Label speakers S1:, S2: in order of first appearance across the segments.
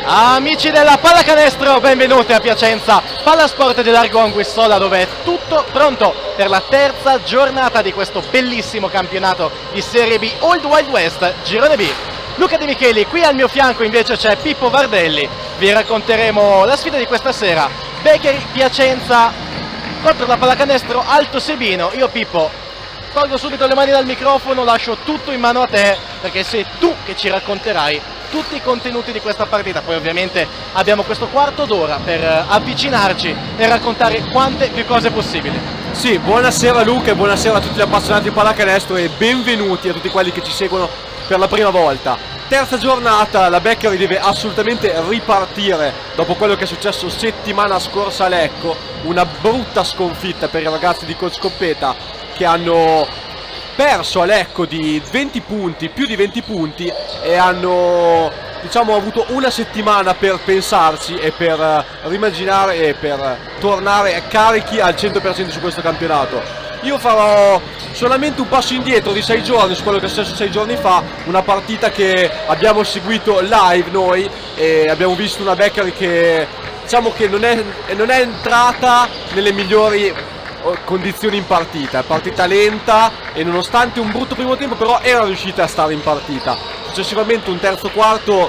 S1: Amici della pallacanestro, benvenuti a Piacenza Pallasport di Largo Anguissola, dove è tutto pronto per la terza giornata di questo bellissimo campionato di Serie B Old Wild West Girone B. Luca De Micheli, qui al mio fianco invece c'è Pippo Vardelli. Vi racconteremo la sfida di questa sera, Beccheri Piacenza contro la pallacanestro Alto Sebino. Io Pippo tolgo subito le mani dal microfono, lascio tutto in mano a te, perché sei tu che ci racconterai tutti i contenuti di questa partita. Poi ovviamente abbiamo questo quarto d'ora per avvicinarci e raccontare quante più cose possibili.
S2: Sì, buonasera Luca e buonasera a tutti gli appassionati di pallacanestro e benvenuti a tutti quelli che ci seguono per la prima volta. Terza giornata, la Beccheri deve assolutamente ripartire dopo quello che è successo settimana scorsa a Lecco, una brutta sconfitta per i ragazzi di Coach Coppeta che hanno perso a Lecco di 20 punti, più di 20 punti, e hanno avuto una settimana per pensarci e per rimaginare e per tornare carichi al 100% su questo campionato. Io farò solamente un passo indietro di 6 giorni su quello che è successo 6 giorni fa, una partita che abbiamo seguito live noi e abbiamo visto una Beccheri che non è entrata nelle migliori condizioni in partita, partita lenta, e nonostante un brutto primo tempo però era riuscita a stare in partita. Successivamente un terzo quarto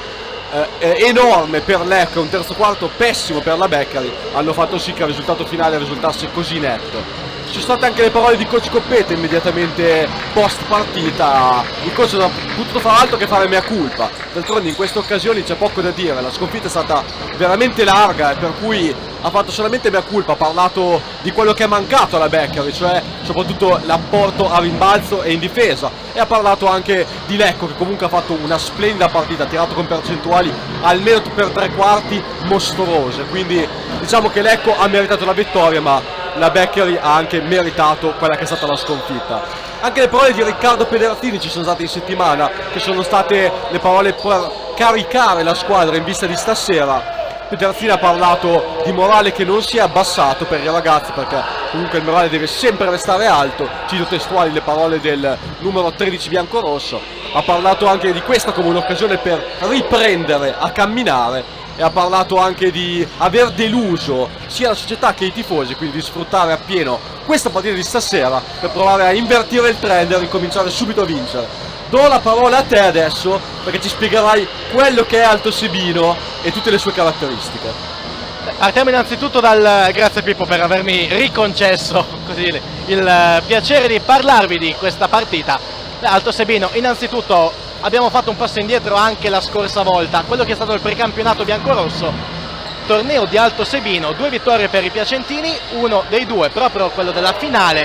S2: enorme per Lecco e un terzo quarto pessimo per la Beccheri hanno fatto sì che il risultato finale risultasse così netto. Ci sono state anche le parole di Coach Coppeta immediatamente post partita. Il coach non ha potuto fare altro che fare mea culpa. D'altronde in queste occasioni c'è poco da dire, la sconfitta è stata veramente larga, per cui ha fatto solamente mea culpa. Ha parlato di quello che è mancato alla Beccheri, cioè soprattutto l'apporto a rimbalzo e in difesa, e ha parlato anche di Lecco che comunque ha fatto una splendida partita, ha tirato con percentuali almeno per 3/4 mostruose, quindi diciamo che Lecco ha meritato la vittoria, ma la Beccheri ha anche meritato quella che è stata la sconfitta. Anche le parole di Riccardo Pedertini ci sono state in settimana, che sono state le parole per caricare la squadra in vista di stasera. Pedertini ha parlato di morale che non si è abbassato per i ragazzi, perché comunque il morale deve sempre restare alto. Cito testuali le parole del numero 13 biancorosso. Ha parlato anche di questa come un'occasione per riprendere a camminare, e ha parlato anche di aver deluso sia la società che i tifosi, quindi di sfruttare appieno questa partita di stasera per provare a invertire il trend e ricominciare subito a vincere. Do la parola a te adesso, perché ci spiegherai quello che è Alto Sebino e tutte le sue caratteristiche.
S1: Partiamo innanzitutto dal grazie Pippo per avermi riconcesso così il piacere di parlarvi di questa partita. Alto Sebino, innanzitutto abbiamo fatto un passo indietro anche la scorsa volta, quello che è stato il precampionato biancorosso, torneo di Alto Sebino, 2 vittorie per i piacentini, uno dei 2 proprio quello della finale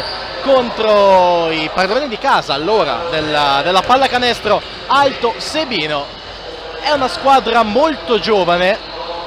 S1: contro i padroni di casa allora della pallacanestro Alto Sebino. È una squadra molto giovane,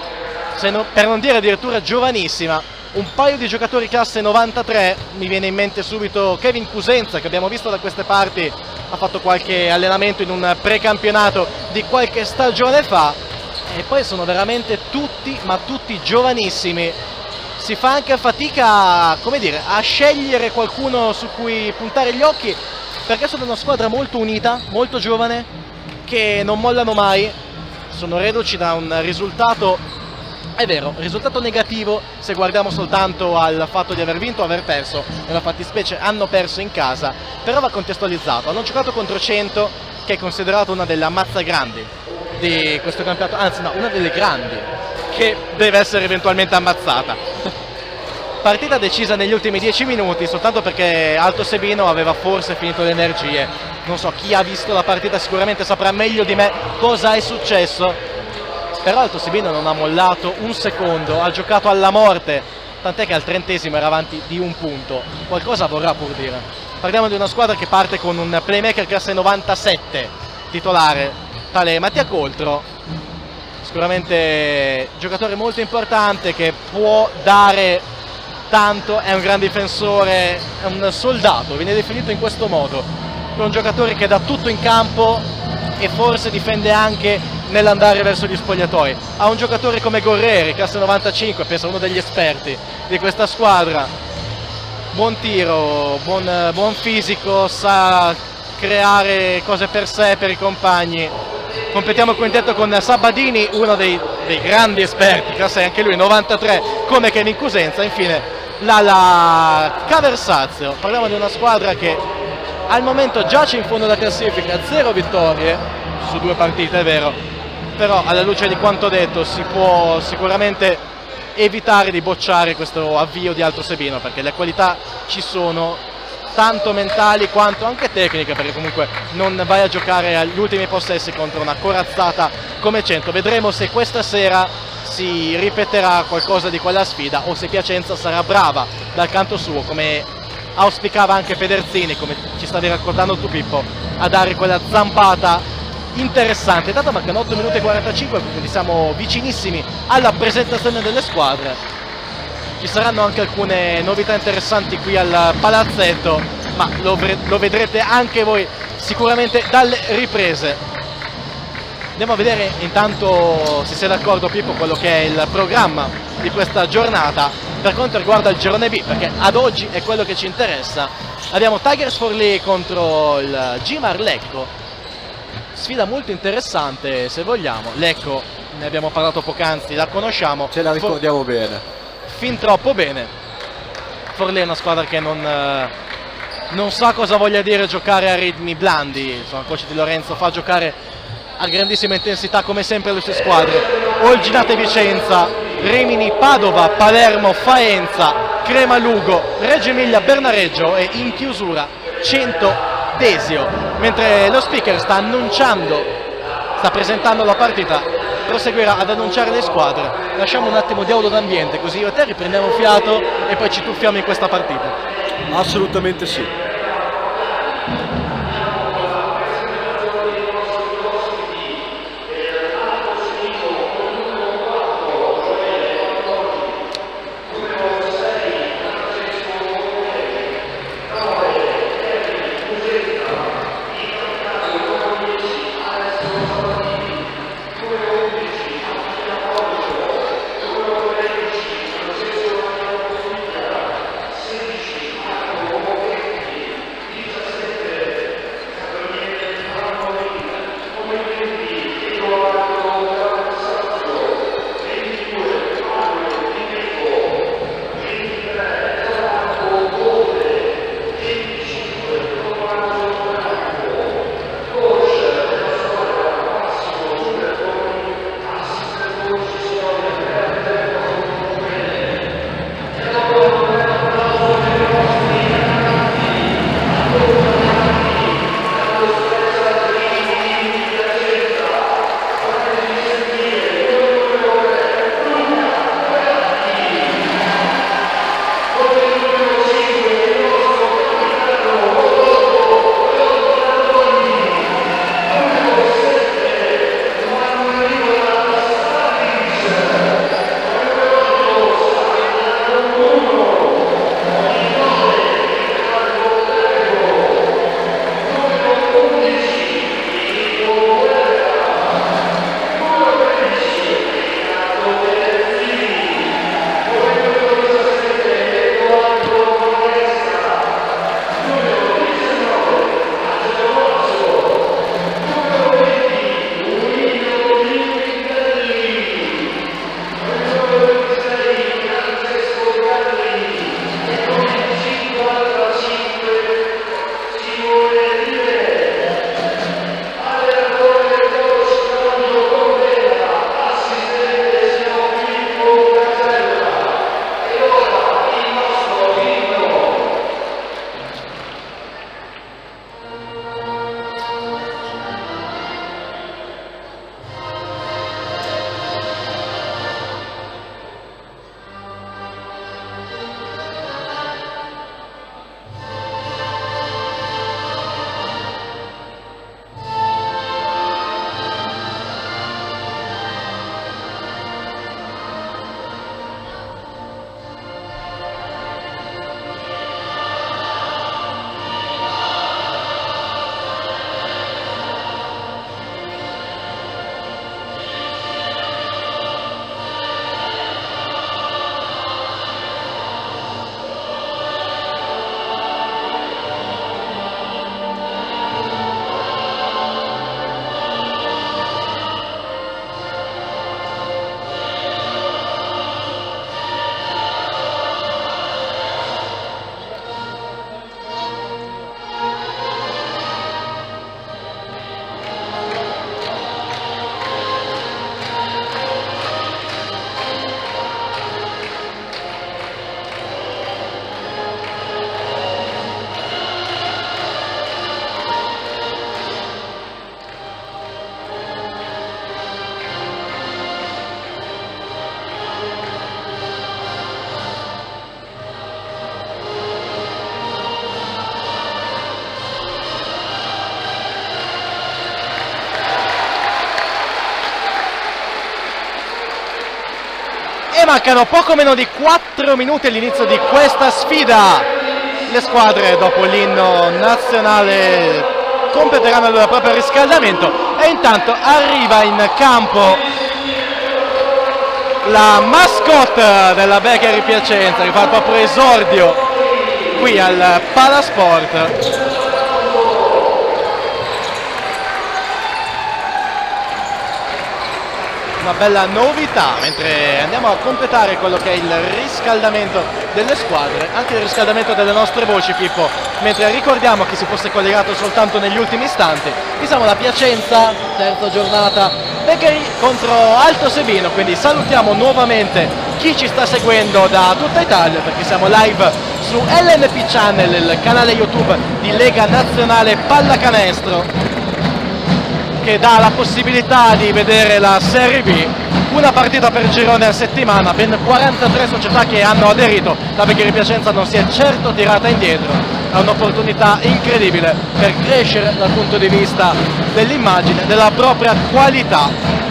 S1: per non dire addirittura giovanissima. Un paio di giocatori classe 93, mi viene in mente subito Kevin Cusenza, che abbiamo visto da queste parti, ha fatto qualche allenamento in un precampionato di qualche stagione fa, e poi sono veramente tutti, ma tutti giovanissimi. Si fa anche fatica, come dire, a scegliere qualcuno su cui puntare gli occhi, perché sono una squadra molto unita, molto giovane, che non mollano mai. Sono reduci da un risultato, è vero, risultato negativo se guardiamo soltanto al fatto di aver vinto o aver perso. Nella fattispecie hanno perso in casa, però va contestualizzato. Hanno giocato contro Cento, che è considerato una delle ammazzagrandi di questo campionato, anzi no, una delle grandi, che deve essere eventualmente ammazzata. Partita decisa negli ultimi 10 minuti, soltanto perché Alto Sebino aveva forse finito le energie. Non so, chi ha visto la partita sicuramente saprà meglio di me cosa è successo. Però Alto Sebino non ha mollato un secondo, ha giocato alla morte, tant'è che al 30esimo era avanti di 1 punto. Qualcosa vorrà pur dire. Parliamo di una squadra che parte con un playmaker classe 97 titolare, tale Mattia Coltro, sicuramente giocatore molto importante che può dare tanto, è un gran difensore, è un soldato, viene definito in questo modo. È un giocatore che dà tutto in campo e forse difende anche nell'andare verso gli spogliatoi. Ha un giocatore come Gorreri, classe 95, penso uno degli esperti di questa squadra. Buon tiro, buon fisico, sa creare cose per sé e per i compagni. Completiamo il quintetto con Sabadini, uno dei grandi esperti, classe anche lui 93 come Kevin Cusenza. Infine la Caversazio. Parliamo di una squadra che al momento giace in fondo alla classifica, 0 vittorie su 2 partite, è vero, però alla luce di quanto detto si può sicuramente evitare di bocciare questo avvio di Alto Sebino, perché le qualità ci sono, tanto mentali quanto anche tecniche, perché comunque non vai a giocare agli ultimi possessi contro una corazzata come 100. Vedremo se questa sera si ripeterà qualcosa di quella sfida o se Piacenza sarà brava dal canto suo, come auspicava anche Pederzini, come ci stavi raccontando tu Pippo, a dare quella zampata interessante. Tanto mancano 8 minuti e 45, quindi siamo vicinissimi alla presentazione delle squadre. Ci saranno anche alcune novità interessanti qui al palazzetto, ma lo vedrete anche voi sicuramente dalle riprese. Andiamo a vedere intanto, se sei d'accordo Pippo, quello che è il programma di questa giornata per quanto riguarda il girone B, perché ad oggi è quello che ci interessa. Abbiamo Tigers Forlì contro il Gimar Lecco, sfida molto interessante se vogliamo. Lecco, ne abbiamo parlato poc'anzi, la conosciamo.
S2: Ce la ricordiamo bene.
S1: Fin troppo bene. Forlì è una squadra che non sa cosa voglia dire giocare a ritmi blandi. Insomma, il coach Di Lorenzo fa giocare a grandissima intensità come sempre le sue squadre. Olginate Vicenza, Rimini Padova, Palermo Faenza, Crema Lugo, Reggio Emilia Bernareggio e in chiusura 100 Desio. Mentre lo speaker sta presentando la partita, proseguirà ad annunciare le squadre. Lasciamo un attimo di audio d'ambiente così io e te riprendiamo fiato e poi ci tuffiamo in questa partita.
S2: Assolutamente sì.
S1: mancano poco meno di 4 minuti all'inizio di questa sfida. Le squadre dopo l'inno nazionale completeranno il proprio riscaldamento e intanto arriva in campo la mascotte della Becchery Piacenza che fa il proprio esordio qui al Palasport. Una bella novità, mentre andiamo a completare quello che è il riscaldamento delle squadre, anche il riscaldamento delle nostre voci, Pippo, mentre ricordiamo chi si fosse collegato soltanto negli ultimi istanti, siamo la Piacenza, terza giornata, Becchery contro Alto Sebino, quindi salutiamo nuovamente chi ci sta seguendo da tutta Italia, perché siamo live su LNP Channel, il canale YouTube di Lega Nazionale Pallacanestro, che dà la possibilità di vedere la Serie B, una partita per girone a settimana, ben 43 società che hanno aderito. La Becchery Piacenza non si è certo tirata indietro, è un'opportunità incredibile per crescere dal punto di vista dell'immagine, della propria qualità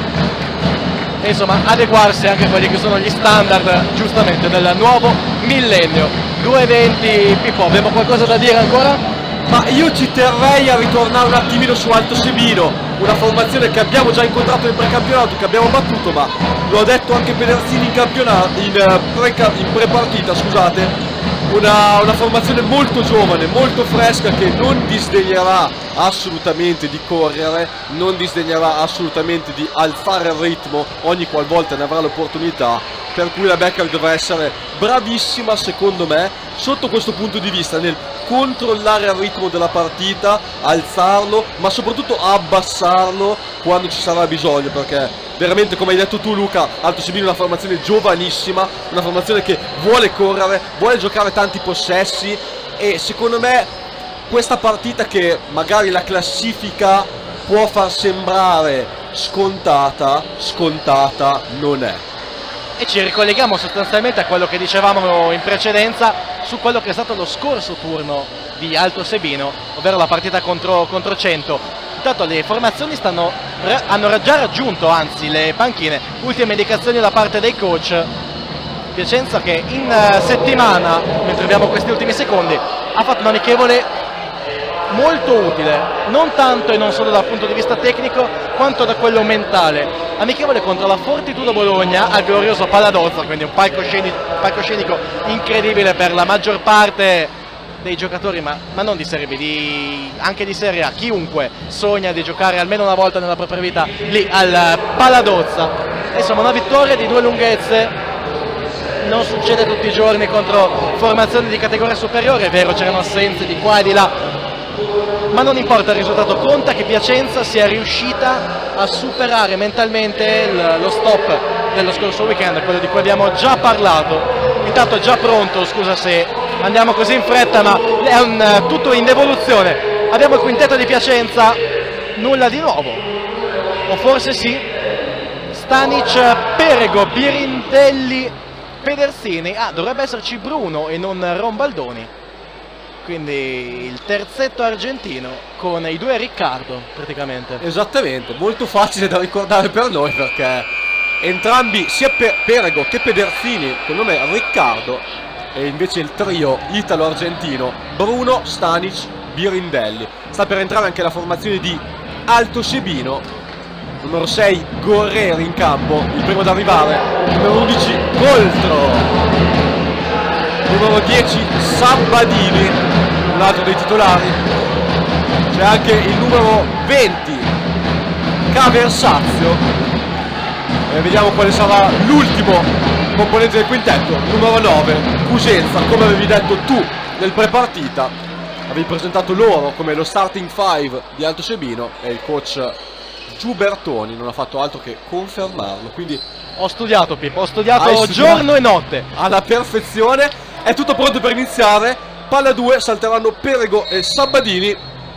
S1: e insomma adeguarsi anche a quelli che sono gli standard giustamente del nuovo millennio. 2:20, Pippo, abbiamo qualcosa da dire ancora?
S2: Ma io ci terrei a ritornare un attimino su Alto Sebino, una formazione che abbiamo già incontrato in precampionato, che abbiamo battuto, ma lo ha detto anche Pedersini in campionato, in pre-partita, scusate, una formazione molto giovane, molto fresca, che non disdegnerà assolutamente di correre, non disdegnerà assolutamente di alzare il ritmo ogni qualvolta ne avrà l'opportunità, per cui la Becchery dovrà essere bravissima secondo me sotto questo punto di vista, nel controllare il ritmo della partita, alzarlo, ma soprattutto abbassarlo quando ci sarà bisogno, perché veramente, come hai detto tu Luca, Alto Sebino è una formazione giovanissima, una formazione che vuole correre, vuole giocare tanti possessi, e secondo me questa partita, che magari la classifica può far sembrare scontata non è.
S1: E ci ricolleghiamo sostanzialmente a quello che dicevamo in precedenza su quello che è stato lo scorso turno di Alto Sebino, ovvero la partita contro Cento. Intanto le formazioni hanno già raggiunto, anzi, le panchine, ultime indicazioni da parte dei coach. Piacenza che in settimana, mentre abbiamo questi ultimi secondi, ha fatto un amichevole molto utile, non tanto e non solo dal punto di vista tecnico quanto da quello mentale. Amichevole contro la Fortitudo Bologna al glorioso Paladozza, quindi un palcoscenico incredibile per la maggior parte dei giocatori, ma non di Serie B, anche di Serie A. Chiunque sogna di giocare almeno una volta nella propria vita lì al Paladozza. Insomma, una vittoria di 2 lunghezze non succede tutti i giorni contro formazioni di categoria superiore. È vero, c'erano assenze di qua e di là, ma non importa il risultato, conta che Piacenza sia riuscita a superare mentalmente lo stop dello scorso weekend, quello di cui abbiamo già parlato. Intanto è già pronto, scusa se andiamo così in fretta, ma è tutto in evoluzione. Abbiamo il quintetto di Piacenza, nulla di nuovo, o forse sì. Stanic, Perego, Birindelli, Pedersini, dovrebbe esserci Bruno e non Rombaldoni, quindi il terzetto argentino con i 2 Riccardo praticamente.
S2: Esattamente, molto facile da ricordare per noi, perché entrambi, sia Perego che Pedersini, con il nome Riccardo, e invece il trio italo-argentino Bruno, Stanic, Birindelli. Sta per entrare anche la formazione di Alto Sebino. Numero 6 Gorreri in campo, il primo ad arrivare. Numero 11 Coltro. Numero 10 Sabbadini, un altro dei titolari. C'è anche il numero 20 Caversazio. E vediamo quale sarà l'ultimo componente del quintetto, numero 9 Cusenza. Come avevi detto tu nel pre-partita, avevi presentato loro come lo starting 5 di Alto Sebino, e il coach Giubertoni non ha fatto altro che confermarlo. Quindi
S1: ho studiato, Pippo, ho studiato giorno e notte
S2: alla perfezione. È tutto pronto per iniziare. Palla 2, salteranno Perego e Sabbadini.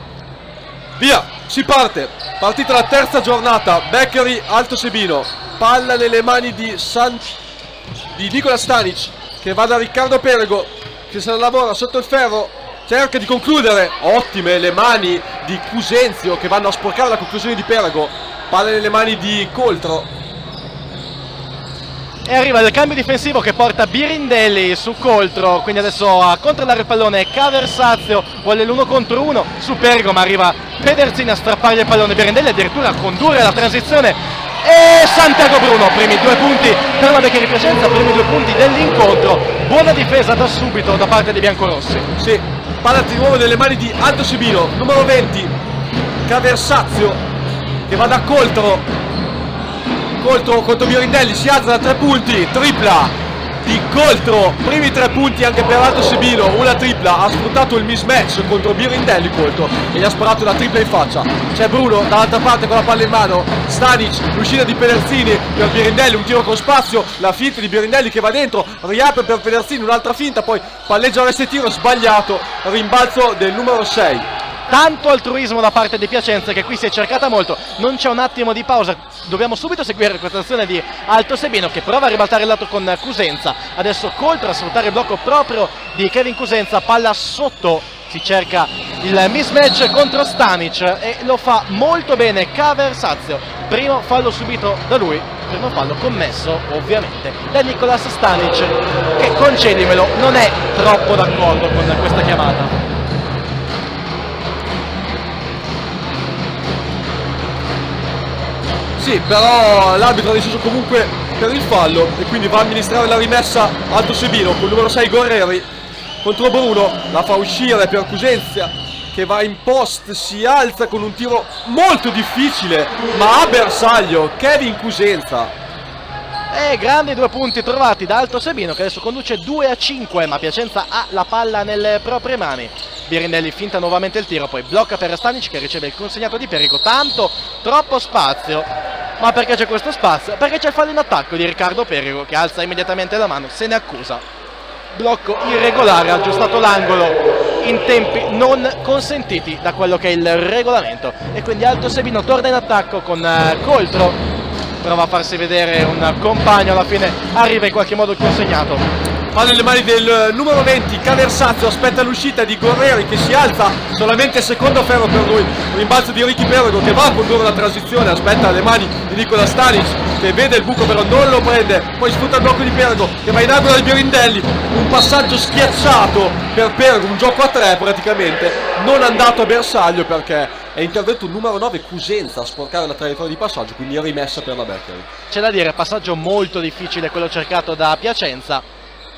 S2: Via, si parte. Partita la terza giornata, Becchery Alto Sebino. Palla nelle mani di Nicola Stanic, che va da Riccardo Perego, che se la lavora sotto il ferro, cerca di concludere. Ottime le mani di Cusenzio, che vanno a sporcare la conclusione di Perego. Palla nelle mani di Coltro.
S1: e arriva il cambio difensivo che porta Birindelli su Coltro, quindi adesso a controllare il pallone Caversazio, vuole l'1 contro 1 su Perego, ma arriva Pederzini a strappargli il pallone, Birindelli addirittura a condurre la transizione e Santiago Bruno, primi 2 punti per la Beccheri Piacenza, primi 2 punti dell'incontro, buona difesa da subito da parte dei biancorossi.
S2: Sì, palla di nuovo nelle mani di Aldo Sebino, numero 20, Caversazio che va da Coltro contro Birindelli, si alza da 3 punti, tripla di Coltro, primi 3 punti anche per Aldo Sebino, una tripla, ha sfruttato il mismatch contro Birindelli Coltro e gli ha sparato una tripla in faccia. C'è Bruno dall'altra parte con la palla in mano, Stanic, l'uscita di Pederzini per Birindelli, un tiro con spazio, la finta di Birindelli che va dentro, riapre per Pederzini, un'altra finta, poi palleggia verso il tiro, sbagliato, rimbalzo del numero 6.
S1: Tanto altruismo da parte di Piacenza che qui si è cercata molto, non c'è un attimo di pausa, dobbiamo subito seguire questa azione di Alto Sebino che prova a ribaltare il lato con Cusenza, adesso Coltro a sfruttare il blocco proprio di Kevin Cusenza, palla sotto, si cerca il mismatch contro Stanic e lo fa molto bene Caversazio, primo fallo subito da lui, primo fallo commesso ovviamente da Nicolas Stanic che, concedimelo, non è troppo d'accordo con questa chiamata.
S2: Sì, però l'arbitro ha deciso comunque per il fallo e quindi va a amministrare la rimessa Aldo Sebino con il numero 6 Gorreri contro Bruno, la fa uscire per Cusenza che va in post, si alza con un tiro molto difficile ma a bersaglio Kevin Cusenza.
S1: Grandi 2 punti trovati da Alto Sebino che adesso conduce 2-5, ma Piacenza ha la palla nelle proprie mani. Birindelli finta nuovamente il tiro, poi blocca per Stanic che riceve il consegnato di Perico, troppo spazio, ma perché c'è questo spazio? Perché c'è il fallo in attacco di Riccardo Perico che alza immediatamente la mano, se ne accusa. Blocco irregolare, ha aggiustato l'angolo in tempi non consentiti da quello che è il regolamento e quindi Alto Sebino torna in attacco con Coltro, prova a farsi vedere un compagno, alla fine arriva in qualche modo il consegnato.
S2: Palla nelle mani del numero 20 Caversazio, aspetta l'uscita di Gorreri che si alza, solamente secondo ferro per lui, rimbalzo di Ricky Perego che va a condurre la transizione, aspetta le mani di Nicola Stanic che vede il buco però non lo prende, poi sfrutta il blocco di Perego che va in angolo di Birindelli, un passaggio schiacciato per Perego, un gioco a 3 praticamente, non andato a bersaglio perché è intervenuto il numero 9 Cusenza a sporcare la traiettoria di passaggio, quindi rimessa per la Beccheri.
S1: C'è da dire, passaggio molto difficile quello cercato da Piacenza.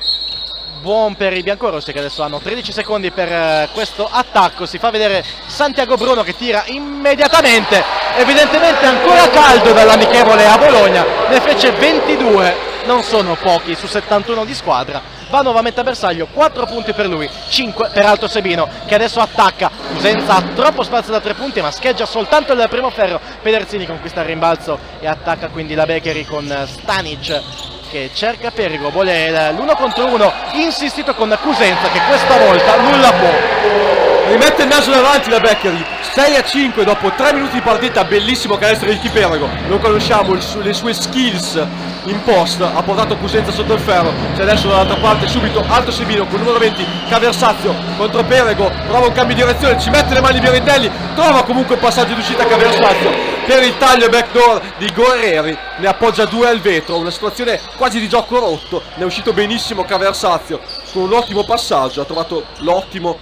S1: Buon per i biancorossi che adesso hanno 13 secondi per questo attacco, si fa vedere Santiago Bruno che tira immediatamente, evidentemente ancora caldo dall'amichevole a Bologna, ne fece 22, non sono pochi su 71 di squadra, va nuovamente a bersaglio, 4 punti per lui, 5 per Alto Sebino che adesso attacca, Cusenza ha troppo spazio da 3 punti ma scheggia soltanto il primo ferro, Pederzini conquista il rimbalzo e attacca quindi la Beccheri con Stanic che cerca Perigo, vuole l'1 contro 1 insistito con Cusenza che questa volta nulla può.
S2: Rimette il naso davanti la Beccheri, 6-5 dopo 3 minuti di partita, bellissimo canestro di Perego, lo conosciamo, le sue skills in post, ha portato Cusenza sotto il ferro, c'è adesso dall'altra parte subito Alto Sebino con il numero 20 Caversazio contro Perego, prova un cambio di direzione, ci mette le mani di Birindelli, trova comunque un passaggio d'uscita Caversazio per il taglio backdoor di Gorreri, ne appoggia 2 al vetro, una situazione quasi di gioco rotto, ne è uscito benissimo Caversazio con un ottimo passaggio, ha trovato l'ottimo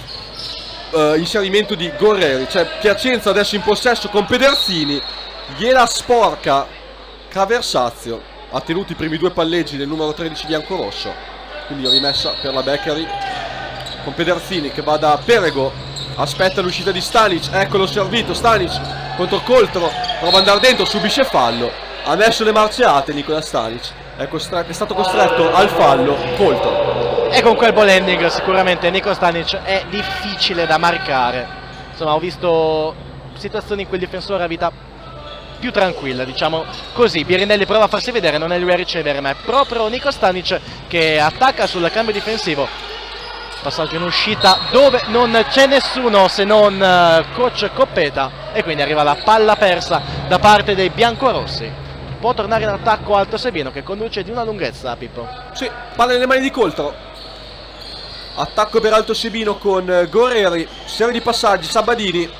S2: inserimento di Gorreri, c'è Piacenza adesso in possesso con Pederzini, gliela sporca Caversazio, ha tenuto i primi 2 palleggi del numero 13 biancorosso, quindi rimessa per la Beccheri con Pederzini che va da Perego, aspetta l'uscita di Stanic, eccolo servito, Stanic contro Coltro, prova ad andare dentro, subisce fallo, ha messo le marciate Nicola Stanic, è stato costretto al fallo Coltro.
S1: E con quel ball handling sicuramente Nico Stanic è difficile da marcare, insomma ho visto situazioni in cui il difensore ha vita più tranquilla, diciamo così. Birindelli prova a farsi vedere, non è lui a ricevere ma è proprio Nico Stanic che attacca sul cambio difensivo, passaggio in uscita dove non c'è nessuno se non coach Coppeta e quindi arriva la palla persa da parte dei biancorossi. Può tornare in attacco Alto Sebino che conduce di una lunghezza, Pippo.
S2: Sì, palla nelle mani di Coltro, attacco per Alto Sebino con Gorreri, serie di passaggi, Sabadini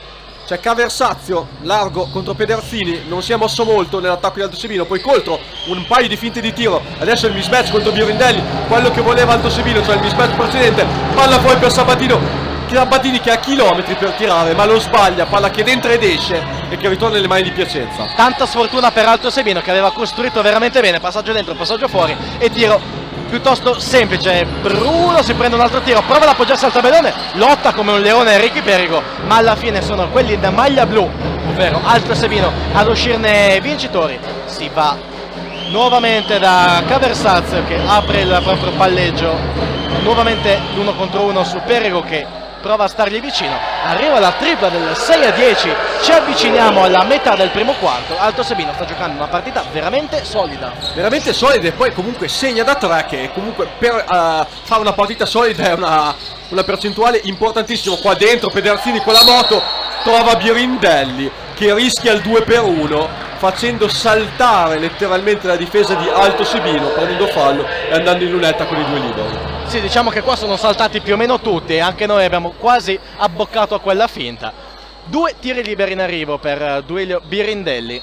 S2: c'è Caversazio largo contro Pedersini, non si è mosso molto nell'attacco di Alto Sebino, poi Coltro un paio di finte di tiro, adesso il mismatch contro Birindelli, quello che voleva Alto Sebino, cioè il mismatch precedente, palla poi per Sabatini che ha chilometri per tirare ma lo sbaglia, palla che entra ed esce e che ritorna nelle mani di Piacenza.
S1: Tanta sfortuna per Alto Sebino che aveva costruito veramente bene, passaggio dentro, passaggio fuori e tiro piuttosto semplice. Bruno si prende un altro tiro, prova ad appoggiarsi al tabellone, lotta come un leone Ricky Perigo, ma alla fine sono quelli da maglia blu, ovvero Alto Sebino, ad uscirne vincitori. Si va nuovamente da Caversazio che apre il proprio palleggio, nuovamente l'1 contro 1 su Perigo che prova a stargli vicino, arriva la tripla del 6-10, ci avviciniamo alla metà del primo quarto. Alto Sebino sta giocando una partita veramente solida
S2: E poi comunque segna da 3 che comunque per fare una partita solida è una percentuale importantissima. Qua dentro Pedersini con la moto trova Birindelli che rischia il 2-1 facendo saltare letteralmente la difesa di Alto Sebino, prendendo fallo e andando in lunetta con i 2 liberi.
S1: Sì, diciamo che qua sono saltati più o meno tutti e anche noi abbiamo quasi abboccato a quella finta. 2 tiri liberi in arrivo per Duilio Birindelli.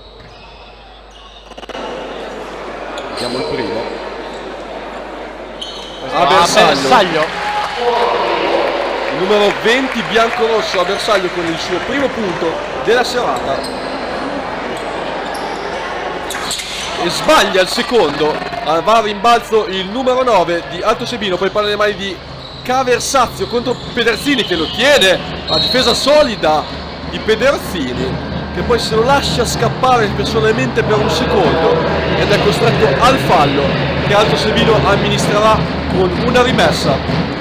S2: Vediamo il primo.
S1: Bersaglio.
S2: Il numero 20 biancorosso a Bersaglio con il suo primo punto della serata. E sbaglia il secondo, va a rimbalzo il numero 9 di Alto Sebino, poi palla nelle mani di Caversazio contro Pedersini che lo tiene, la difesa solida di Pedersini che poi se lo lascia scappare personalmente per un secondo ed è costretto al fallo che Alto Sebino amministrerà con una rimessa.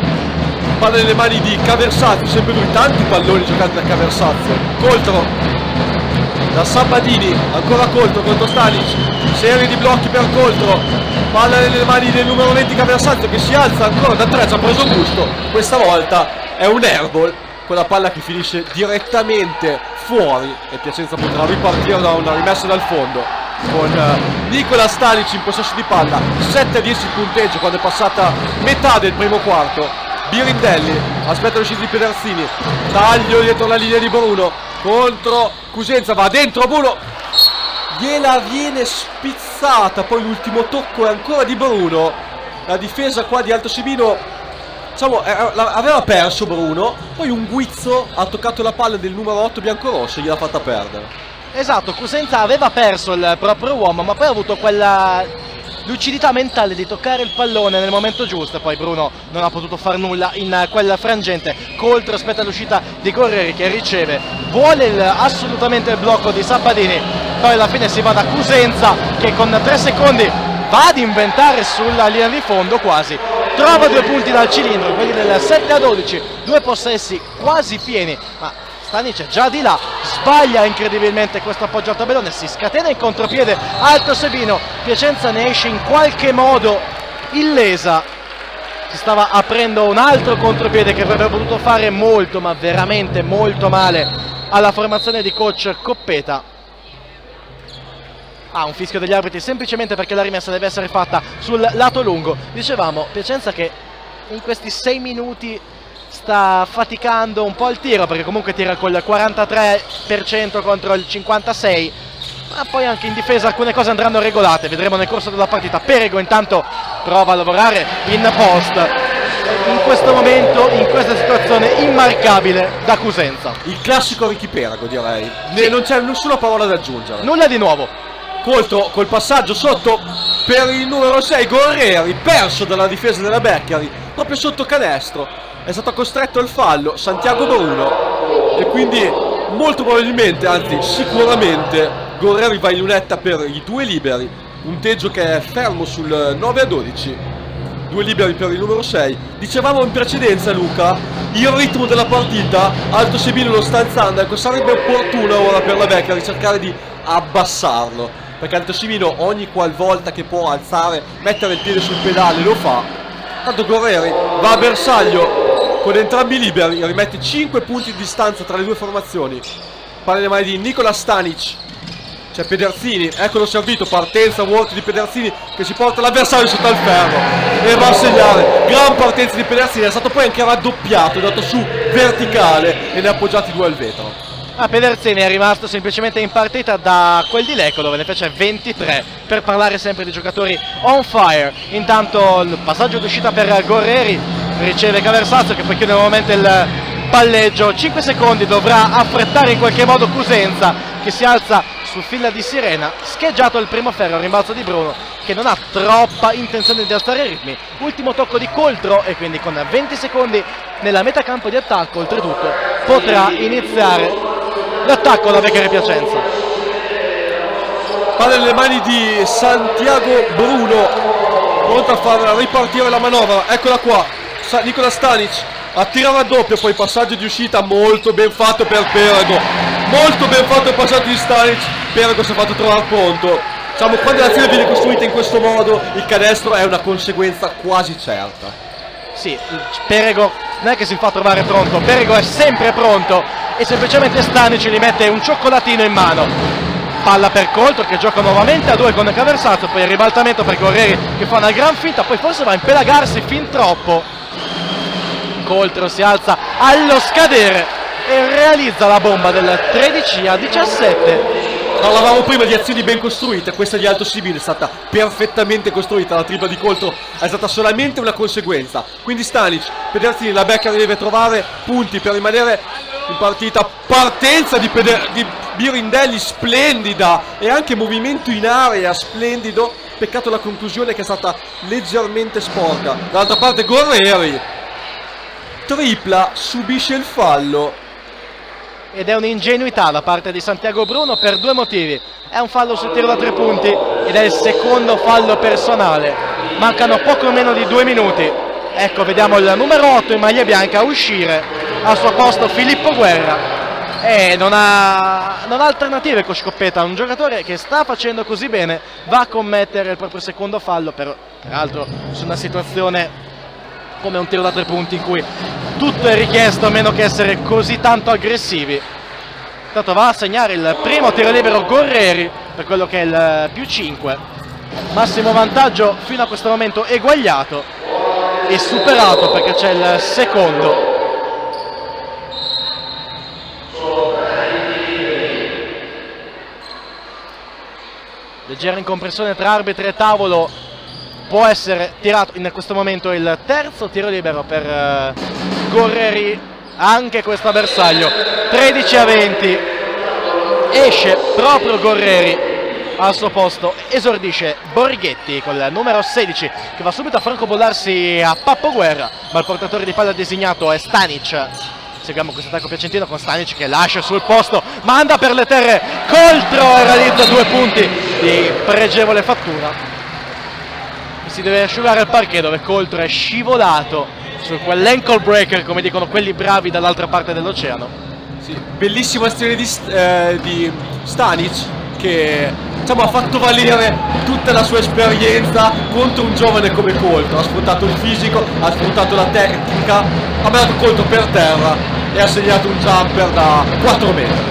S2: Palla nelle mani di Caversazio, sempre lui, tanti palloni giocati da Caversazio. Coltro da Sabatini, ancora Coltro contro Stanic, serie di blocchi per Coltro, palla nelle mani del numero 20 Caversazio che si alza ancora da 3, ci ha preso gusto, questa volta è un airball, con la palla che finisce direttamente fuori e Piacenza potrà ripartire da una rimessa dal fondo con Nicola Stanic in possesso di palla. 7-10 il punteggio quando è passata metà del primo quarto. Birindelli aspetta l'uscita di Pedersini, taglio dietro la linea di Bruno contro Cusenza, va dentro Bruno, gliela viene spizzata, poi l'ultimo tocco è ancora di Bruno. La difesa qua di Alto Sebino, diciamo, aveva perso Bruno, poi un guizzo ha toccato la palla del numero 8 biancorosso e gliel'ha fatta perdere.
S1: Esatto, Cusenza aveva perso il proprio uomo ma poi ha avuto quella lucidità mentale di toccare il pallone nel momento giusto, poi Bruno non ha potuto far nulla in quella frangente. Coltro aspetta l'uscita di Corrieri che riceve, vuole assolutamente il blocco di Sabatini, poi alla fine si va da Cusenza che con 3 secondi va ad inventare sulla linea di fondo quasi, trova 2 punti dal cilindro, quelli del 7-12, 2 possessi quasi pieni, ma Stanic è già di là, sbaglia incredibilmente questo appoggio al tabellone, si scatena in contropiede Alto Sebino, Piacenza ne esce in qualche modo illesa, si stava aprendo un altro contropiede che avrebbe potuto fare molto ma veramente molto male alla formazione di coach Coppeta. Un fischio degli arbitri semplicemente perché la rimessa deve essere fatta sul lato lungo. Dicevamo, Piacenza che in questi 6 minuti sta faticando un po' il tiro perché comunque tira col 43% contro il 56%, ma poi anche in difesa alcune cose andranno regolate, vedremo nel corso della partita. Perigo intanto prova a lavorare in post, in questo momento, in questa situazione immarcabile da Cusenza.
S2: Il classico Ricky Perigo, direi,
S1: sì.
S2: Non c'è nessuna parola da aggiungere.
S1: Nulla di nuovo.
S2: Coltro col passaggio sotto per il numero 6 Gorrieri, perso dalla difesa della Beccari proprio sotto canestro, è stato costretto al fallo Santiago Bruno e quindi molto probabilmente, anzi sicuramente, Gorrieri va in lunetta per i 2 liberi, punteggio che è fermo sul 9-12, 2 liberi per il numero 6. Dicevamo in precedenza, Luca, il ritmo della partita Alto Sebino lo sta alzando, ecco, sarebbe opportuno ora per la Beccari cercare di abbassarlo, perché Alto Sebino ogni qualvolta che può alzare, mettere il piede sul pedale lo fa. Tanto Gorrieri va a bersaglio con entrambi liberi, rimette 5 punti di distanza tra le 2 formazioni. Palla nelle mani di Nicola Stanic, c'è Pedersini, eccolo servito, partenza vuota di Pedersini che si porta l'avversario sotto al ferro e va a segnare. Gran partenza di Pedersini, è stato poi anche raddoppiato, è dato su verticale e ne ha appoggiati 2 al vetro.
S1: Pederzini è rimasto semplicemente in partita da quel di Lecco, dove ne fece 23, per parlare sempre di giocatori on fire. Intanto il passaggio d'uscita per Gorreri, riceve Caversazzo che poi chiude nuovamente il palleggio. 5 secondi, dovrà affrettare in qualche modo Cusenza, che si alza sul filo di sirena. Scheggiato il primo ferro, rimbalzo di Bruno, che non ha troppa intenzione di alzare i ritmi. Ultimo tocco di Coltro, e quindi con 20 secondi nella metacampo di attacco, oltretutto, potrà iniziare l'attacco da Beccaria Piacenza.
S2: Palla nelle mani di Santiago Bruno, pronto a far ripartire la manovra. Eccola qua, Nikola Stanic attira il raddoppio, poi passaggio di uscita molto ben fatto per Perego, molto ben fatto il passaggio di Stanic. Perego si è fatto trovare pronto. Diciamo, quando l'azione viene costruita in questo modo, il canestro è una conseguenza quasi certa.
S1: Sì, Perego non è che si fa trovare pronto, Perego è sempre pronto, e semplicemente Stanic gli mette un cioccolatino in mano. Palla per Coltro, che gioca nuovamente a 2 con Caversazzo, poi il ribaltamento per Gorreri, che fa una gran finta, poi forse va a impelagarsi fin troppo. Coltro si alza allo scadere e realizza la bomba del 13-17.
S2: Parlavamo prima di azioni ben costruite, questa di Alto Sibile è stata perfettamente costruita, la tripla di Coltro è stata solamente una conseguenza. Quindi Stanic, Pederzini, la Beccaria deve trovare punti per rimanere in partita. Partenza di Birindelli splendida, e anche movimento in area splendido. Peccato la conclusione, che è stata leggermente sporca. Dall'altra parte Gorreri, tripla, subisce il fallo.
S1: Ed è un'ingenuità da parte di Santiago Bruno per 2 motivi. È un fallo sul tiro da 3 punti ed è il secondo fallo personale. Mancano poco meno di 2 minuti. Ecco, vediamo il numero 8 in maglia bianca uscire. Al suo posto Filippo Guerra. E non ha alternative con Scoppetta. Un giocatore che sta facendo così bene va a commettere il proprio secondo fallo, peraltro su una situazione come un tiro da 3 punti in cui tutto è richiesto a meno che essere così tanto aggressivi. Intanto va a segnare il primo tiro libero Gorreri per quello che è il +5. Massimo vantaggio fino a questo momento eguagliato e superato, perché c'è il secondo. Leggera incompressione tra arbitri e tavolo. Può essere tirato in questo momento il terzo tiro libero per Gorreri, anche questo a bersaglio. 13-20, esce proprio Gorreri, al suo posto esordisce Borghetti con il numero 16, che va subito a francobollarsi a Pappo Guerra, ma il portatore di palla designato è Stanic. Seguiamo questo attacco piacentino con Stanic che lascia sul posto, manda per le terre Coltro e realizza 2 punti di pregevole fattura. Si deve asciugare il parquet, dove Coltro è scivolato su quell'ankle breaker, come dicono quelli bravi dall'altra parte dell'oceano.
S2: Sì, bellissima azione di Stanic, che diciamo ha fatto valere tutta la sua esperienza contro un giovane come Coltro. Ha sfruttato il fisico, ha sfruttato la tecnica, ha mandato Coltro per terra e ha segnato un jumper da 4 metri.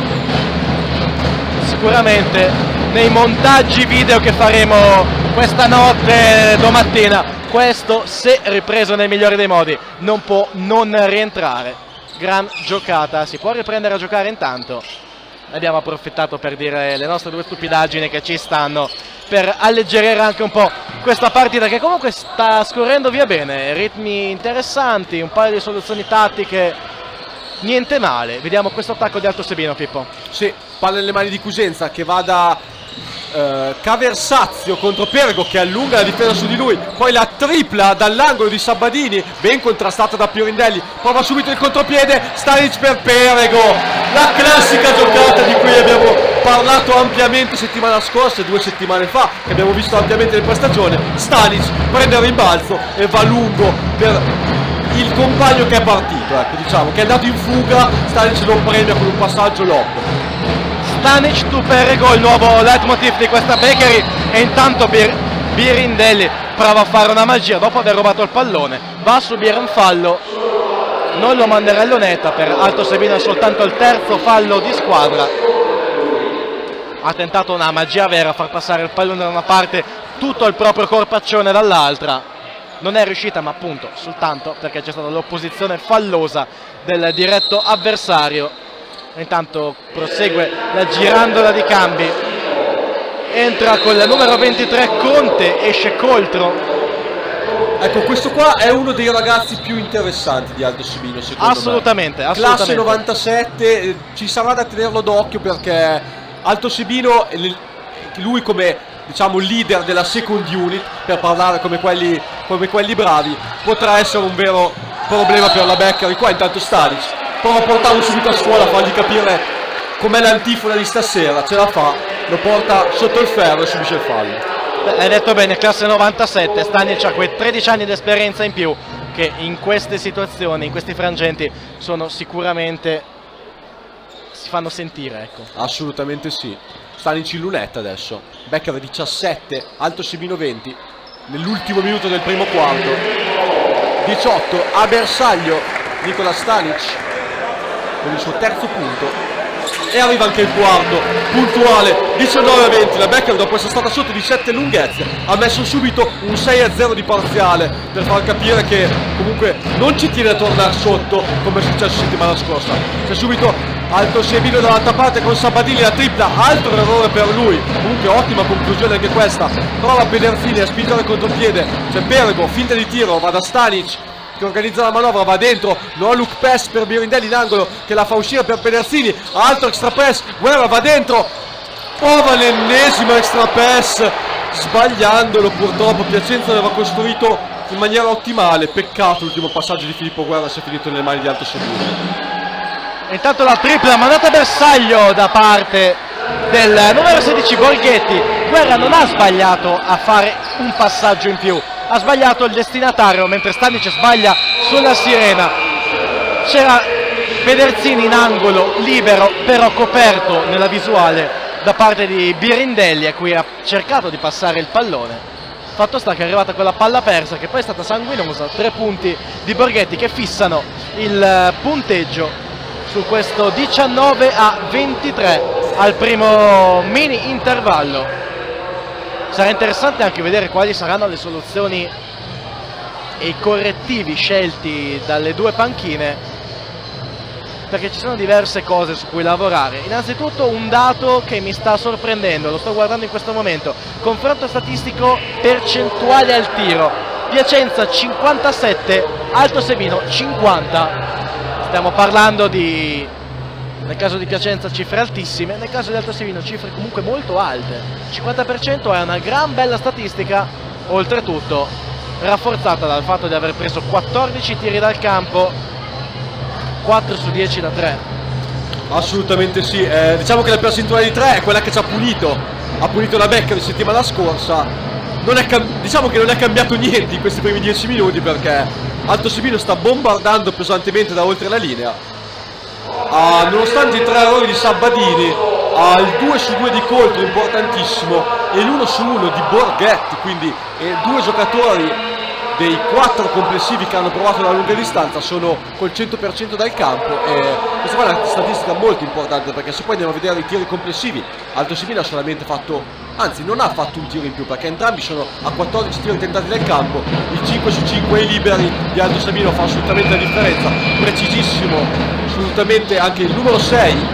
S1: Sicuramente nei montaggi video che faremo questa notte, domattina, questo, se ripreso nel migliore dei modi, non può non rientrare. Gran giocata, si può riprendere a giocare intanto. Abbiamo approfittato per dire le nostre 2 stupidaggini che ci stanno, per alleggerire anche un po' questa partita che comunque sta scorrendo via bene. Ritmi interessanti, un paio di soluzioni tattiche, niente male. Vediamo questo attacco di Alto Sebino, Pippo.
S2: Sì, palla nelle mani di Cusenza, che va da Caversazio contro Perego, che allunga la difesa su di lui. Poi la tripla dall'angolo di Sabbadini, ben contrastata da Pirindelli. Prova subito il contropiede, Stanic per Perego. La classica giocata di cui abbiamo parlato ampiamente settimana scorsa e 2 settimane fa, che abbiamo visto ampiamente nel prestagione. Stanic prende il rimbalzo e va lungo per il compagno che è partito, ecco, diciamo, che è andato in fuga. Stanic lo premia con un passaggio lob.
S1: Stanic to Perego, il nuovo leitmotiv di questa Beccaria, e intanto Birindelli prova a fare una magia dopo aver rubato il pallone, va a subire un fallo, non lo manderà in lunetta. Per Alto Sebino è soltanto il terzo fallo di squadra. Ha tentato una magia vera, far passare il pallone da una parte, tutto il proprio corpaccione dall'altra. Non è riuscita, ma appunto soltanto perché c'è stata l'opposizione fallosa del diretto avversario. Intanto prosegue la girandola di cambi, entra con il numero 23 Conte, esce Coltro.
S2: Ecco, questo qua è uno dei ragazzi più interessanti di Alto Sebino, secondo
S1: Assolutamente,
S2: me.
S1: assolutamente.
S2: Classe 97, ci sarà da tenerlo d'occhio perché Alto Sebino, lui come, diciamo, leader della second unit, per parlare come quelli bravi, potrà essere un vero problema per la Beccari. Qua intanto Stanic prova a portarlo subito a scuola, a fargli capire com'è l'antifona di stasera, ce la fa, lo porta sotto il ferro e subisce il fallo.
S1: Hai detto bene, classe 97, Stanic ha quei 13 anni di esperienza in più che in queste situazioni, in questi frangenti, sono sicuramente, si fanno sentire, ecco.
S2: Assolutamente sì. Stanic in lunetta adesso, Beccari 17, Alto Sebino 20, nell'ultimo minuto del primo quarto. 18 a bersaglio Nicola Stanic con il suo terzo punto. E arriva anche il quarto, puntuale, 19-20, la Beccari dopo essere stata sotto di 7 lunghezze ha messo subito un 6-0 di parziale per far capire che comunque non ci tiene a tornare sotto come è successo settimana scorsa. C'è subito Alto Sebino dall'altra parte con Sabadini, la tripla, altro errore per lui, comunque ottima conclusione anche questa, prova Pederzini a spingere contropiede, c'è Perego, finta di tiro, va da Stanic che organizza la manovra, va dentro, no look pass per Birindelli in angolo che la fa uscire per Pederzini, altro extra pass, Guerra va dentro, prova l'ennesimo extra pass, sbagliandolo purtroppo. Piacenza aveva costruito in maniera ottimale, peccato l'ultimo passaggio di Filippo Guerra sia finito nelle mani di Alto Sebino.
S1: Intanto la tripla mandata a bersaglio da parte del numero 16 Borghetti. Guerra non ha sbagliato a fare un passaggio in più, ha sbagliato il destinatario, mentre Stanic sbaglia sulla sirena. C'era Pederzini in angolo, libero, però coperto nella visuale da parte di Birindelli, a cui ha cercato di passare il pallone. Fatto sta che è arrivata quella palla persa, che poi è stata sanguinosa. 3 punti di Borghetti che fissano il punteggio su questo 19-23 al primo mini intervallo. Sarà interessante anche vedere quali saranno le soluzioni e i correttivi scelti dalle due panchine, perché ci sono diverse cose su cui lavorare. Innanzitutto un dato che mi sta sorprendendo, lo sto guardando in questo momento: confronto statistico percentuale al tiro, Piacenza 57, Alto Sebino 50. Stiamo parlando di, nel caso di Piacenza, cifre altissime, nel caso di Alto Sebino cifre comunque molto alte. 50% è una gran bella statistica, oltretutto rafforzata dal fatto di aver preso 14 tiri dal campo, 4 su 10 da 3.
S2: Assolutamente sì, diciamo che la percentuale di 3 è quella che ci ha punito la Beccari settimana scorsa. Diciamo che non è cambiato niente in questi primi 10 minuti, perché Alto Sebino sta bombardando pesantemente da oltre la linea. Nonostante i 3 errori di Sabadini, ha il 2 su 2 di Coltro, importantissimo, e l'1 su 1 di Borghetti, quindi 2 giocatori dei 4 complessivi che hanno provato la lunga distanza sono col 100% dal campo, e questa qua è una statistica molto importante, perché se poi andiamo a vedere i tiri complessivi, Alto Sebino ha solamente fatto, anzi non ha fatto un tiro in più, perché entrambi sono a 14 tiri tentati dal campo. Il 5 su 5 ai liberi di Alto Sebino fa assolutamente la differenza, precisissimo assolutamente anche il numero 6,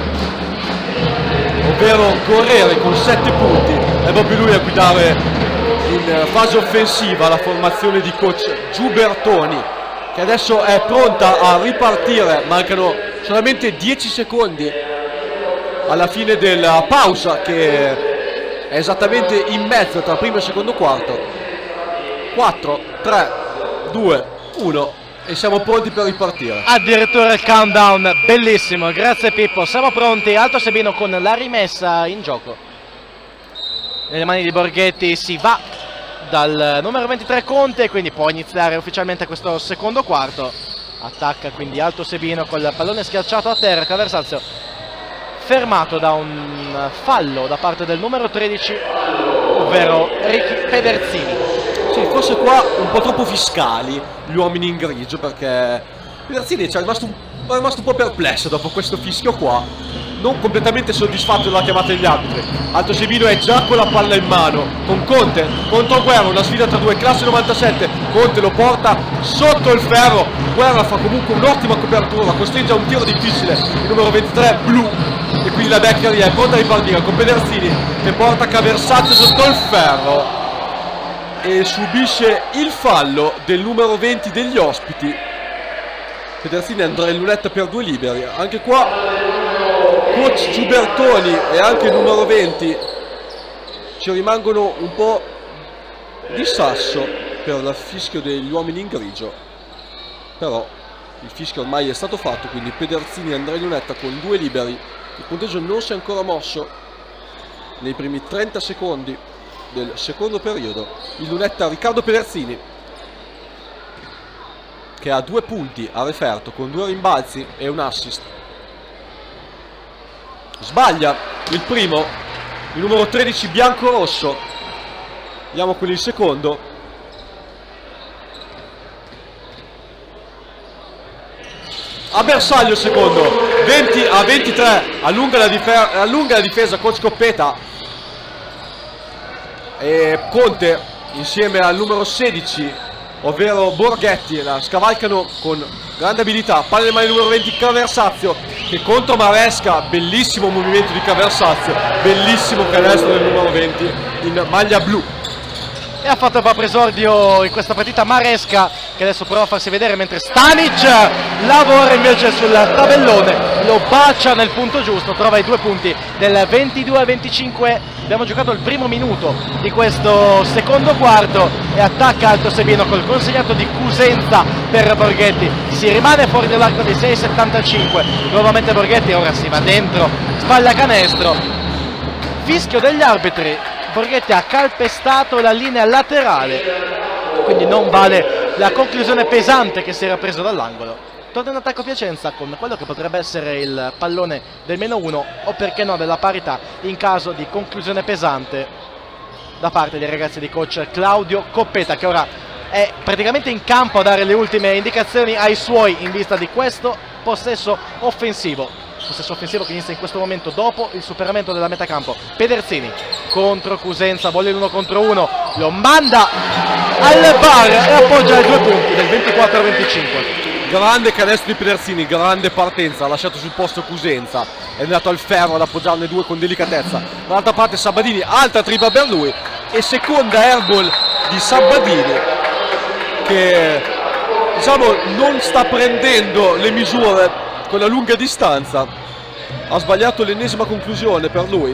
S2: ovvero Correre, con 7 punti, è proprio lui a guidare in fase offensiva la formazione di coach Giubertoni, che adesso è pronta a ripartire. Mancano solamente 10 secondi alla fine della pausa, che è esattamente in mezzo tra primo e secondo quarto. 4, 3, 2, 1 e siamo pronti per ripartire.
S1: Addirittura il countdown, bellissimo, grazie Pippo. Siamo pronti, Alto Sebino con la rimessa in gioco. Nelle mani di Borghetti si va dal numero 23 Conte, quindi può iniziare ufficialmente questo secondo quarto. Attacca quindi Alto Sebino con il pallone schiacciato a terra. Caversazio fermato da un fallo da parte del numero 13, ovvero Ricky Pederzini.
S2: Sì, forse qua un po' troppo fiscali gli uomini in grigio, perché Pederzini è rimasto un po' perplesso dopo questo fischio qua. non completamente soddisfatto della chiamata degli arbitri. Altosebino è già con la palla in mano, con Conte contro Guerra, una sfida tra due, classe 97. Conte lo porta sotto il ferro, Guerra fa comunque un'ottima copertura, costringe a un tiro difficile il numero 23 blu, e quindi la Beccheri è pronta a ripartire con Pedersini che porta Caversaccio sotto il ferro e subisce il fallo del numero 20 degli ospiti. Pedersini andrà in lunetta per 2 liberi. Anche qua coach Giubertoni e anche il numero 20 ci rimangono un po' di sasso per il fischio degli uomini in grigio, però il fischio ormai è stato fatto, quindi Pedersini andrà in lunetta con 2 liberi. Il punteggio non si è ancora mosso nei primi 30 secondi del secondo periodo. In lunetta Riccardo Pedersini, che ha 2 punti a referto con 2 rimbalzi e un assist. Sbaglia il primo, il numero 13 bianco-rosso. Andiamo con il secondo. A bersaglio il secondo, 20-23, allunga la difesa coach Coppeta, e Conte insieme al numero 16, ovvero Borghetti, la scavalcano con grande abilità. Palla nelle mani del numero 20 Caversaccio, che contro Maresca, bellissimo movimento di Caversaccio, bellissimo canestro del numero 20 in maglia blu.
S1: E ha fatto proprio esordio in questa partita Maresca, che adesso prova a farsi vedere, mentre Stanic lavora invece sul tabellone, lo bacia nel punto giusto, trova i 2 punti del 22-25. Abbiamo giocato il primo minuto di questo secondo quarto e attacca Altosebino col consegnato di Cusenza per Borghetti. Si rimane fuori dall'arco di 6,75, nuovamente Borghetti, ora si va dentro, spalla canestro, fischio degli arbitri. Borghetti ha calpestato la linea laterale, quindi non vale la conclusione pesante che si era preso dall'angolo. Torna in attacco Piacenza con quello che potrebbe essere il pallone del -1 o perché no della parità in caso di conclusione pesante da parte dei ragazzi di coach Claudio Coppeta, che ora è praticamente in campo a dare le ultime indicazioni ai suoi in vista di questo possesso offensivo. Possesso offensivo che inizia in questo momento dopo il superamento della metacampo. Pedersini contro Cusenza, vuole l'1 contro 1, lo manda al bar e appoggia i 2 punti del 24-25.
S2: Grande canestro di Pedersini, grande partenza, ha lasciato sul posto Cusenza, è andato al ferro ad appoggiarne 2 con delicatezza. Dall'altra parte Sabbadini, altra tripla per lui e seconda airball di Sabbadini, che diciamo non sta prendendo le misure con la lunga distanza. Ha sbagliato l'ennesima conclusione per lui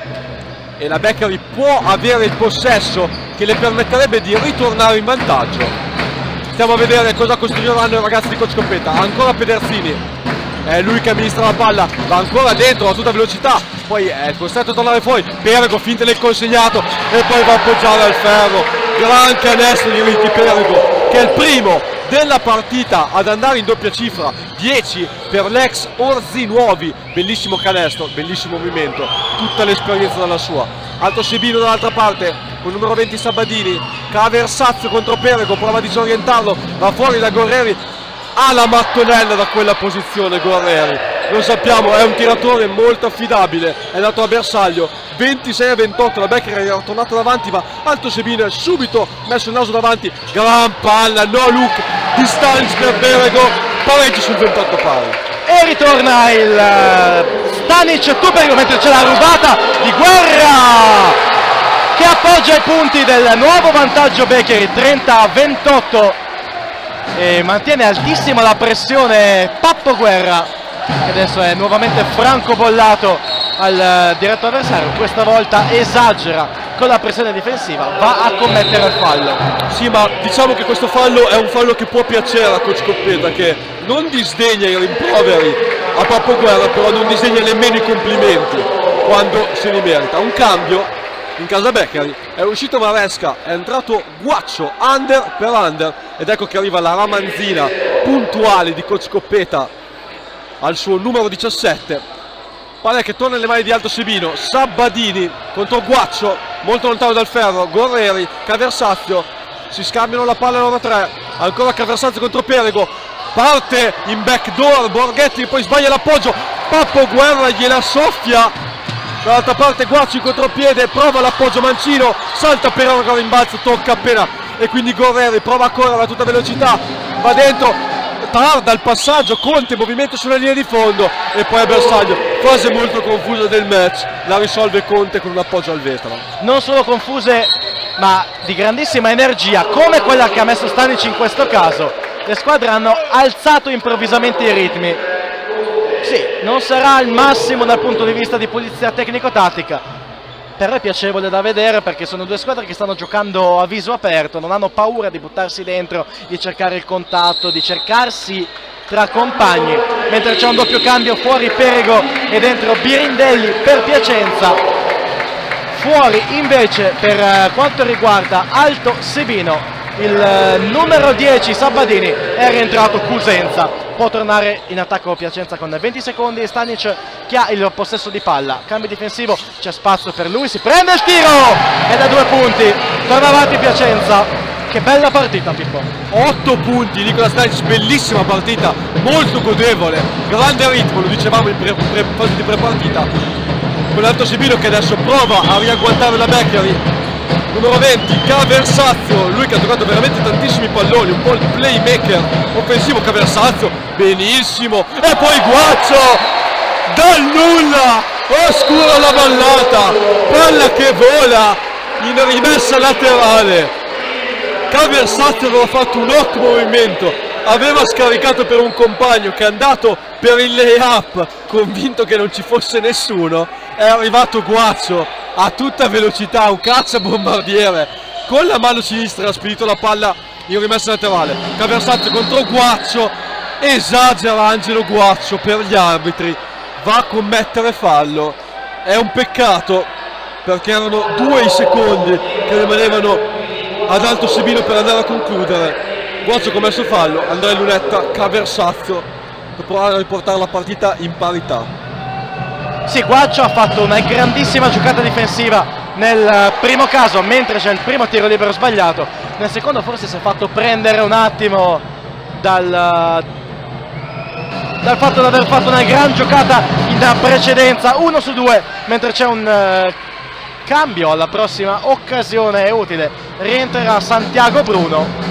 S2: e la Beccheri può avere il possesso che le permetterebbe di ritornare in vantaggio. Stiamo a vedere cosa costruiranno i ragazzi di coach Coppeta. Ancora Pedersini, è lui che amministra la palla, va ancora dentro a tutta velocità, poi è costretto a tornare fuori. Perego finta nel consegnato e poi va a appoggiare al ferro. Gran canestro di Ricky Perego, che è il primo della partita ad andare in doppia cifra, 10 per l'ex Orzi Nuovi. Bellissimo canestro, bellissimo movimento, tutta l'esperienza dalla sua. Altosebino dall'altra parte con il numero 20 Sabbadini, Caversaccio contro Perego, prova a disorientarlo, va fuori da Gorreri, ha la mattonella da quella posizione Gorreri, lo sappiamo, è un tiratore molto affidabile, è andato a bersaglio, 26-28, la Beccheri è tornata davanti, ma Altosebino è subito messo il naso davanti, gran palla, no look di Stanic per Perego, pareggio sul 28 pari.
S1: E ritorna il Stanic, tu Perego, mentre c'è la rubata di Guerra che appoggia i punti del nuovo vantaggio Beccheri, 30-28, e mantiene altissima la pressione Pappo Guerra, che adesso è nuovamente francobollato al diretto avversario. Questa volta esagera con la pressione difensiva, va a commettere il fallo.
S2: Sì, ma diciamo che questo fallo è un fallo che può piacere a coach Coppeta, che non disdegna i rimproveri a Pappo Guerra, però non disdegna nemmeno i complimenti quando se li merita. Un cambio in casa Beccheri, è uscito Maresca, è entrato Guaccio, under per under, ed ecco che arriva la ramanzina puntuale di coach Coppeta al suo numero 17. Palla che torna nelle mani di Altosebino, Sabbadini contro Guaccio, molto lontano dal ferro, Gorreri, Caversaccio, si scambiano la palla loro 3, ancora Caversaccio contro Perego, parte in backdoor Borghetti, poi sbaglia l'appoggio, Pappo Guerra gliela soffia. Dall'altra parte Guaccio in contropiede, prova l'appoggio mancino, salta per un rimbalzo, tocca appena, e quindi Guerreri prova a correre a tutta velocità, va dentro, tarda il passaggio, Conte movimento sulla linea di fondo e poi a bersaglio, fase molto confusa del match, la risolve Conte con un appoggio al vetro.
S1: Non solo confuse ma di grandissima energia, come quella che ha messo Stanic in questo caso. Le squadre hanno alzato improvvisamente i ritmi. Sì, non sarà il massimo dal punto di vista di pulizia tecnico-tattica, però è piacevole da vedere perché sono due squadre che stanno giocando a viso aperto, non hanno paura di buttarsi dentro, di cercare il contatto, di cercarsi tra compagni, mentre c'è un doppio cambio fuori Perego e dentro Birindelli per Piacenza. Fuori invece per quanto riguarda Alto Sebino il numero 10 Sabadini, è rientrato Cusenza. Può tornare in attacco Piacenza con 20 secondi e Stanic che ha il possesso di palla. Cambio difensivo, c'è spazio per lui, si prende il tiro e da 2 punti torna avanti Piacenza. Che bella partita, Pippo.
S2: 8 punti, Nicola Stanic, bellissima partita, molto godevole, grande ritmo, lo dicevamo in fase di prepartita. Con l'Alto Sebino che adesso prova a riagguantare la Beccheri. Numero 20, Caversazio, lui che ha giocato veramente tantissimi palloni, un po' il playmaker offensivo. Caversazio, benissimo, e poi Guaccio, dal nulla, oscura la vallata, palla che vola, in rimessa laterale. Caversazio aveva fatto un ottimo movimento, aveva scaricato per un compagno che è andato per il lay-up, convinto che non ci fosse nessuno, è arrivato Guaccio a tutta velocità, un cacciabombardiere, con la mano sinistra ha spedito la palla in rimessa laterale. Caversazio contro Guaccio, esagera Angelo Guaccio per gli arbitri, va a commettere fallo, è un peccato perché erano 2 i secondi che rimanevano ad Alto Sebino per andare a concludere. Guaccio ha commesso fallo, Andrea Lunetta, Caversazio per provare a riportare la partita in parità.
S1: Sì, Guaccio ha fatto una grandissima giocata difensiva nel primo caso, mentre c'è il primo tiro libero sbagliato. Nel secondo forse si è fatto prendere un attimo dal fatto di aver fatto una gran giocata in precedenza, 1 su 2, mentre c'è un cambio alla prossima occasione è utile. Rientrerà Santiago Bruno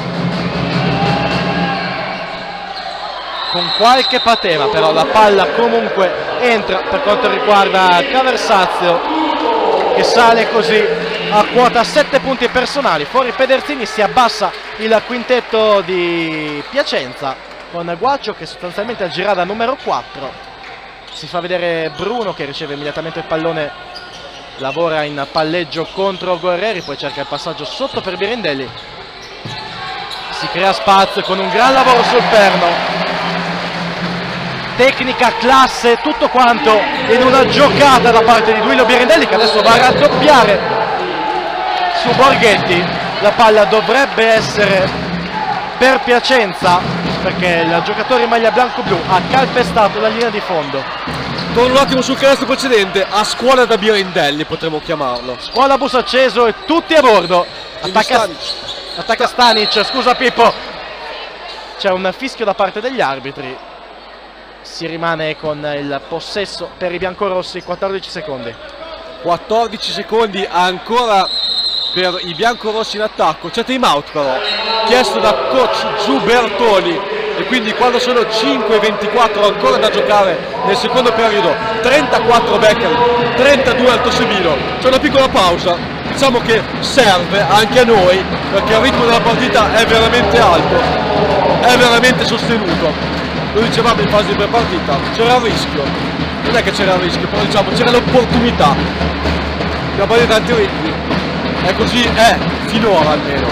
S1: con qualche patema, però la palla comunque entra per quanto riguarda Caversazio, che sale così a quota 7 punti personali. Fuori Pederzini, si abbassa il quintetto di Piacenza con Guaccio che sostanzialmente agirà da numero 4. Si fa vedere Bruno che riceve immediatamente il pallone, lavora in palleggio contro Guerreri, poi cerca il passaggio sotto per Birindelli, si crea spazio con un gran lavoro sul perno, tecnica, classe, tutto quanto in una giocata da parte di Duilio Birindelli, che adesso va a raddoppiare su Borghetti. La palla dovrebbe essere per Piacenza perché il giocatore in maglia bianco-blu ha calpestato la linea di fondo.
S2: Torno un attimo sul canestro precedente, a scuola da Birindelli potremmo chiamarlo.
S1: Scuola bus acceso e tutti a bordo. Attacca Stanic, scusa Pippo. C'è un fischio da parte degli arbitri. Si rimane con il possesso per i biancorossi, 14 secondi.
S2: 14 secondi ancora per i biancorossi in attacco. C'è time out però, chiesto da coach Giubertoni, e quindi quando sono 5:24 ancora da giocare nel secondo periodo, 34 Beccheri, 32 Alto Sebino, c'è una piccola pausa, diciamo che serve anche a noi perché il ritmo della partita è veramente alto, è veramente sostenuto. Lo dicevamo in fase di prepartita, c'era il rischio, non è che c'era il rischio, però diciamo c'era l'opportunità. La partita tanti ritmi, e così è, finora almeno.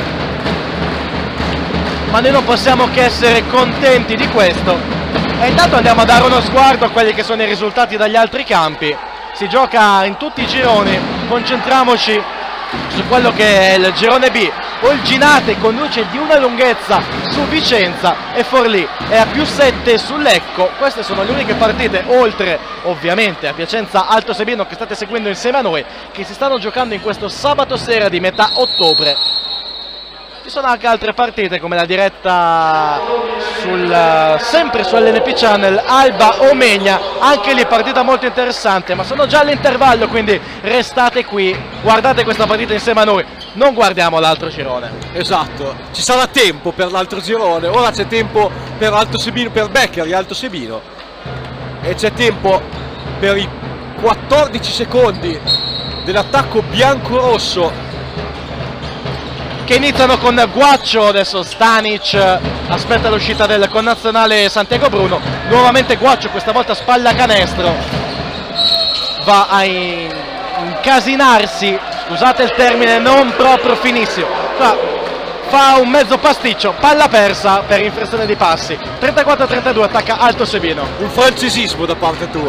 S1: Ma noi non possiamo che essere contenti di questo. E intanto andiamo a dare uno sguardo a quelli che sono i risultati dagli altri campi. Si gioca in tutti i gironi, concentriamoci su quello che è il girone B. Olginate conduce di una lunghezza su Vicenza e Forlì è a +7 su Lecco. Queste sono le uniche partite, oltre ovviamente a Piacenza Alto Sebino che state seguendo insieme a noi, che si stanno giocando in questo sabato sera di metà ottobre. Ci sono anche altre partite come la diretta sempre su LNP Channel, Alba Omegna, anche lì partita molto interessante, ma sono già all'intervallo, quindi restate qui, guardate questa partita insieme a noi, non guardiamo l'altro girone.
S2: Esatto, ci sarà tempo per l'altro girone, ora c'è tempo per Alto Sebino, per Beccheri Alto Sebino, e c'è tempo per i 14 secondi dell'attacco bianco-rosso
S1: che iniziano con Guaccio. Adesso Stanic aspetta l'uscita del connazionale Santiago Bruno, nuovamente Guaccio, questa volta spalla canestro, va a incasinarsi, scusate il termine non proprio finissimo, fa un mezzo pasticcio, palla persa per infrazione di passi. 34-32, attacca Alto Sebino.
S2: Un francesismo da parte tua.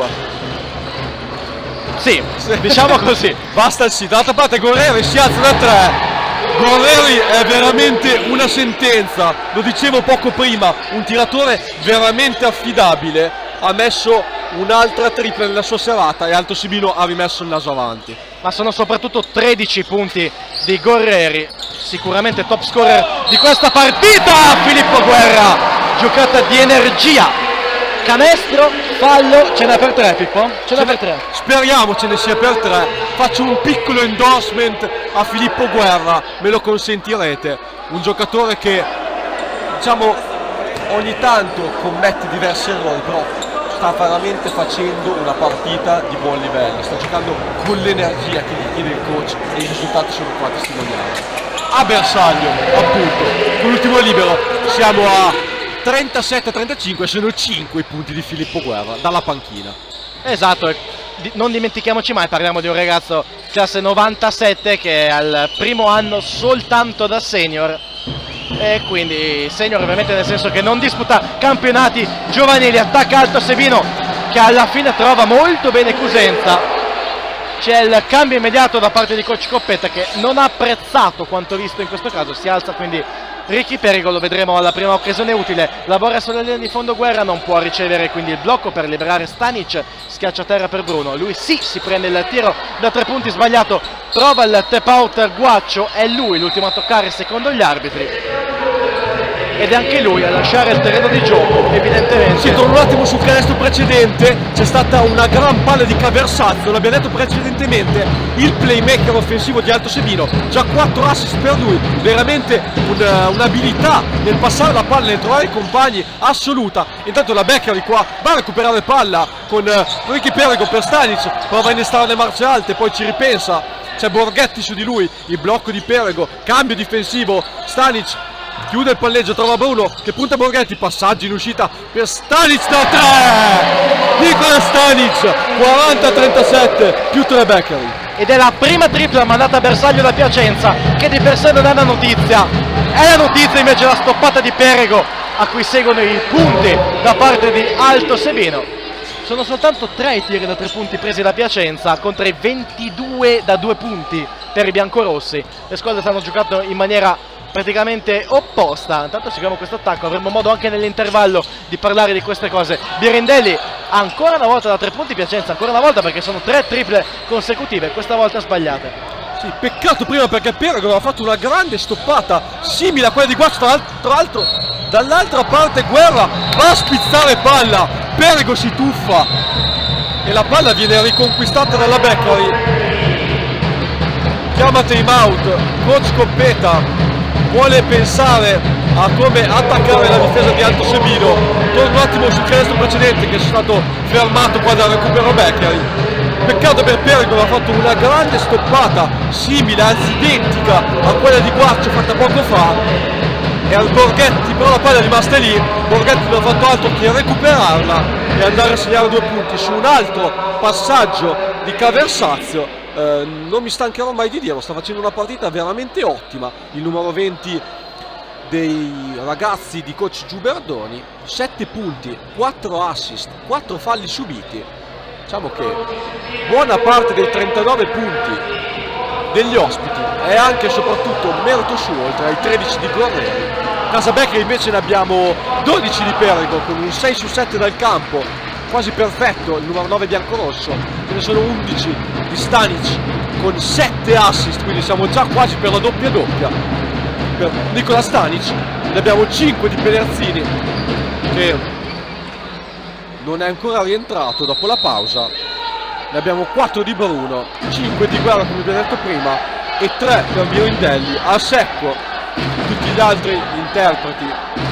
S1: Sì, diciamo così.
S2: Basta il sì, d'altra parte Guerreri si alza da 3. Guerreri è veramente una sentenza, lo dicevo poco prima, un tiratore veramente affidabile, ha messo un'altra tripla nella sua serata e Alto Sebino ha rimesso il naso avanti.
S1: Ma sono soprattutto 13 punti di Guerreri, sicuramente top scorer di questa partita. Filippo Guerra, giocata di energia, canestro, fallo, ce n'è per 3 Pippo? Ce n'è per 3.
S2: Speriamo ce ne sia per 3. Faccio un piccolo endorsement a Filippo Guerra, me lo consentirete, un giocatore che diciamo ogni tanto commette diversi errori, però sta veramente facendo una partita di buon livello, sta giocando con l'energia che gli chiede il coach e i risultati sono qua testimoniali. A bersaglio, appunto, con l'ultimo libero siamo a 37-35, sono 5 i punti di Filippo Guerra dalla panchina.
S1: Esatto, non dimentichiamoci mai, parliamo di un ragazzo classe 97 che è al primo anno soltanto da senior, e quindi senior ovviamente nel senso che non disputa campionati giovanili. Attacca Alto Sebino che alla fine trova molto bene Cusenza. C'è il cambio immediato da parte di coach Coppetta che non ha apprezzato quanto visto in questo caso, si alza quindi Ricky Perigo, lo vedremo alla prima occasione utile, lavora sulla linea di fondo Guerra, non può ricevere quindi il blocco per liberare Stanic, schiaccia a terra per Bruno, lui sì, si prende il tiro da 3 punti sbagliato, prova il tap out Guaccio, è lui l'ultimo a toccare secondo gli arbitri ed è anche lui a lasciare il terreno di gioco, evidentemente.
S2: Si torna un attimo sul canestro precedente, c'è stata una gran palla di Caversazzo, l'abbiamo detto precedentemente, il playmaker offensivo di Alto Sebino, già 4 assist per lui, veramente un'abilità nel passare la palla, nel trovare i compagni, assoluta. Intanto la Beccheri qua va a recuperare palla con Ricky Perigo per Stanic, prova a innestare le marce alte, poi ci ripensa, c'è Borghetti su di lui, il blocco di Perigo, cambio difensivo, Stanic chiude il palleggio, trova Bruno che punta Borghetti, passaggio in uscita per Stanic da 3, Nicola Stanic, 40-37 più 3 Beccheri.
S1: Ed è la prima tripla mandata a bersaglio da Piacenza, che di per sé non è una notizia, è la notizia invece la stoppata di Perigo a cui seguono i punti da parte di Alto Sebino. Sono soltanto 3 i tiri da 3 punti presi da Piacenza contro i 22 da 2 punti per i biancorossi. Le squadre stanno giocando in maniera praticamente opposta. Intanto seguiamo questo attacco, avremo modo anche nell'intervallo di parlare di queste cose. Birindelli ancora una volta da 3 punti, Piacenza ancora una volta perché sono 3 triple consecutive, questa volta sbagliate.
S2: Sì, peccato prima perché Perigo aveva fatto una grande stoppata simile a quella di Guaccio, tra l'altro dall'altra parte Guerra va a spizzare palla, Perigo si tuffa e la palla viene riconquistata dalla Beccheri. Chiama time out, coach Coppetta vuole pensare a come attaccare la difesa di Alto Sebino. Torno un attimo sul canestro precedente che è stato fermato qua dal recupero Beccheri. Peccato per Perigo, aveva fatto una grande stoppata simile, anzi identica a quella di Guaccio fatta poco fa, e al Borghetti però la palla è rimasta lì. Borghetti non ha fatto altro che recuperarla e andare a segnare 2 punti su un altro passaggio di Caversazio. Non mi stancherò mai di dirlo, sta facendo una partita veramente ottima il numero 20 dei ragazzi di coach Giuberdoni, 7 punti, 4 assist, 4 falli subiti. Diciamo che buona parte dei 39 punti degli ospiti è anche e soprattutto merito suo, oltre ai 13 di Guerreri. Casa Beccheri invece ne abbiamo 12 di Perigo con un 6 su 7 dal campo, quasi perfetto il numero 9 biancorosso. Ce ne sono 11 di Stanic con 7 assist, quindi siamo già quasi per la doppia per Nicola Stanic. Ne abbiamo 5 di Pederzini, che non è ancora rientrato dopo la pausa. Ne abbiamo 4 di Bruno, 5 di Guerra come abbiamo detto prima e 3 per Birindelli. A secco tutti gli altri interpreti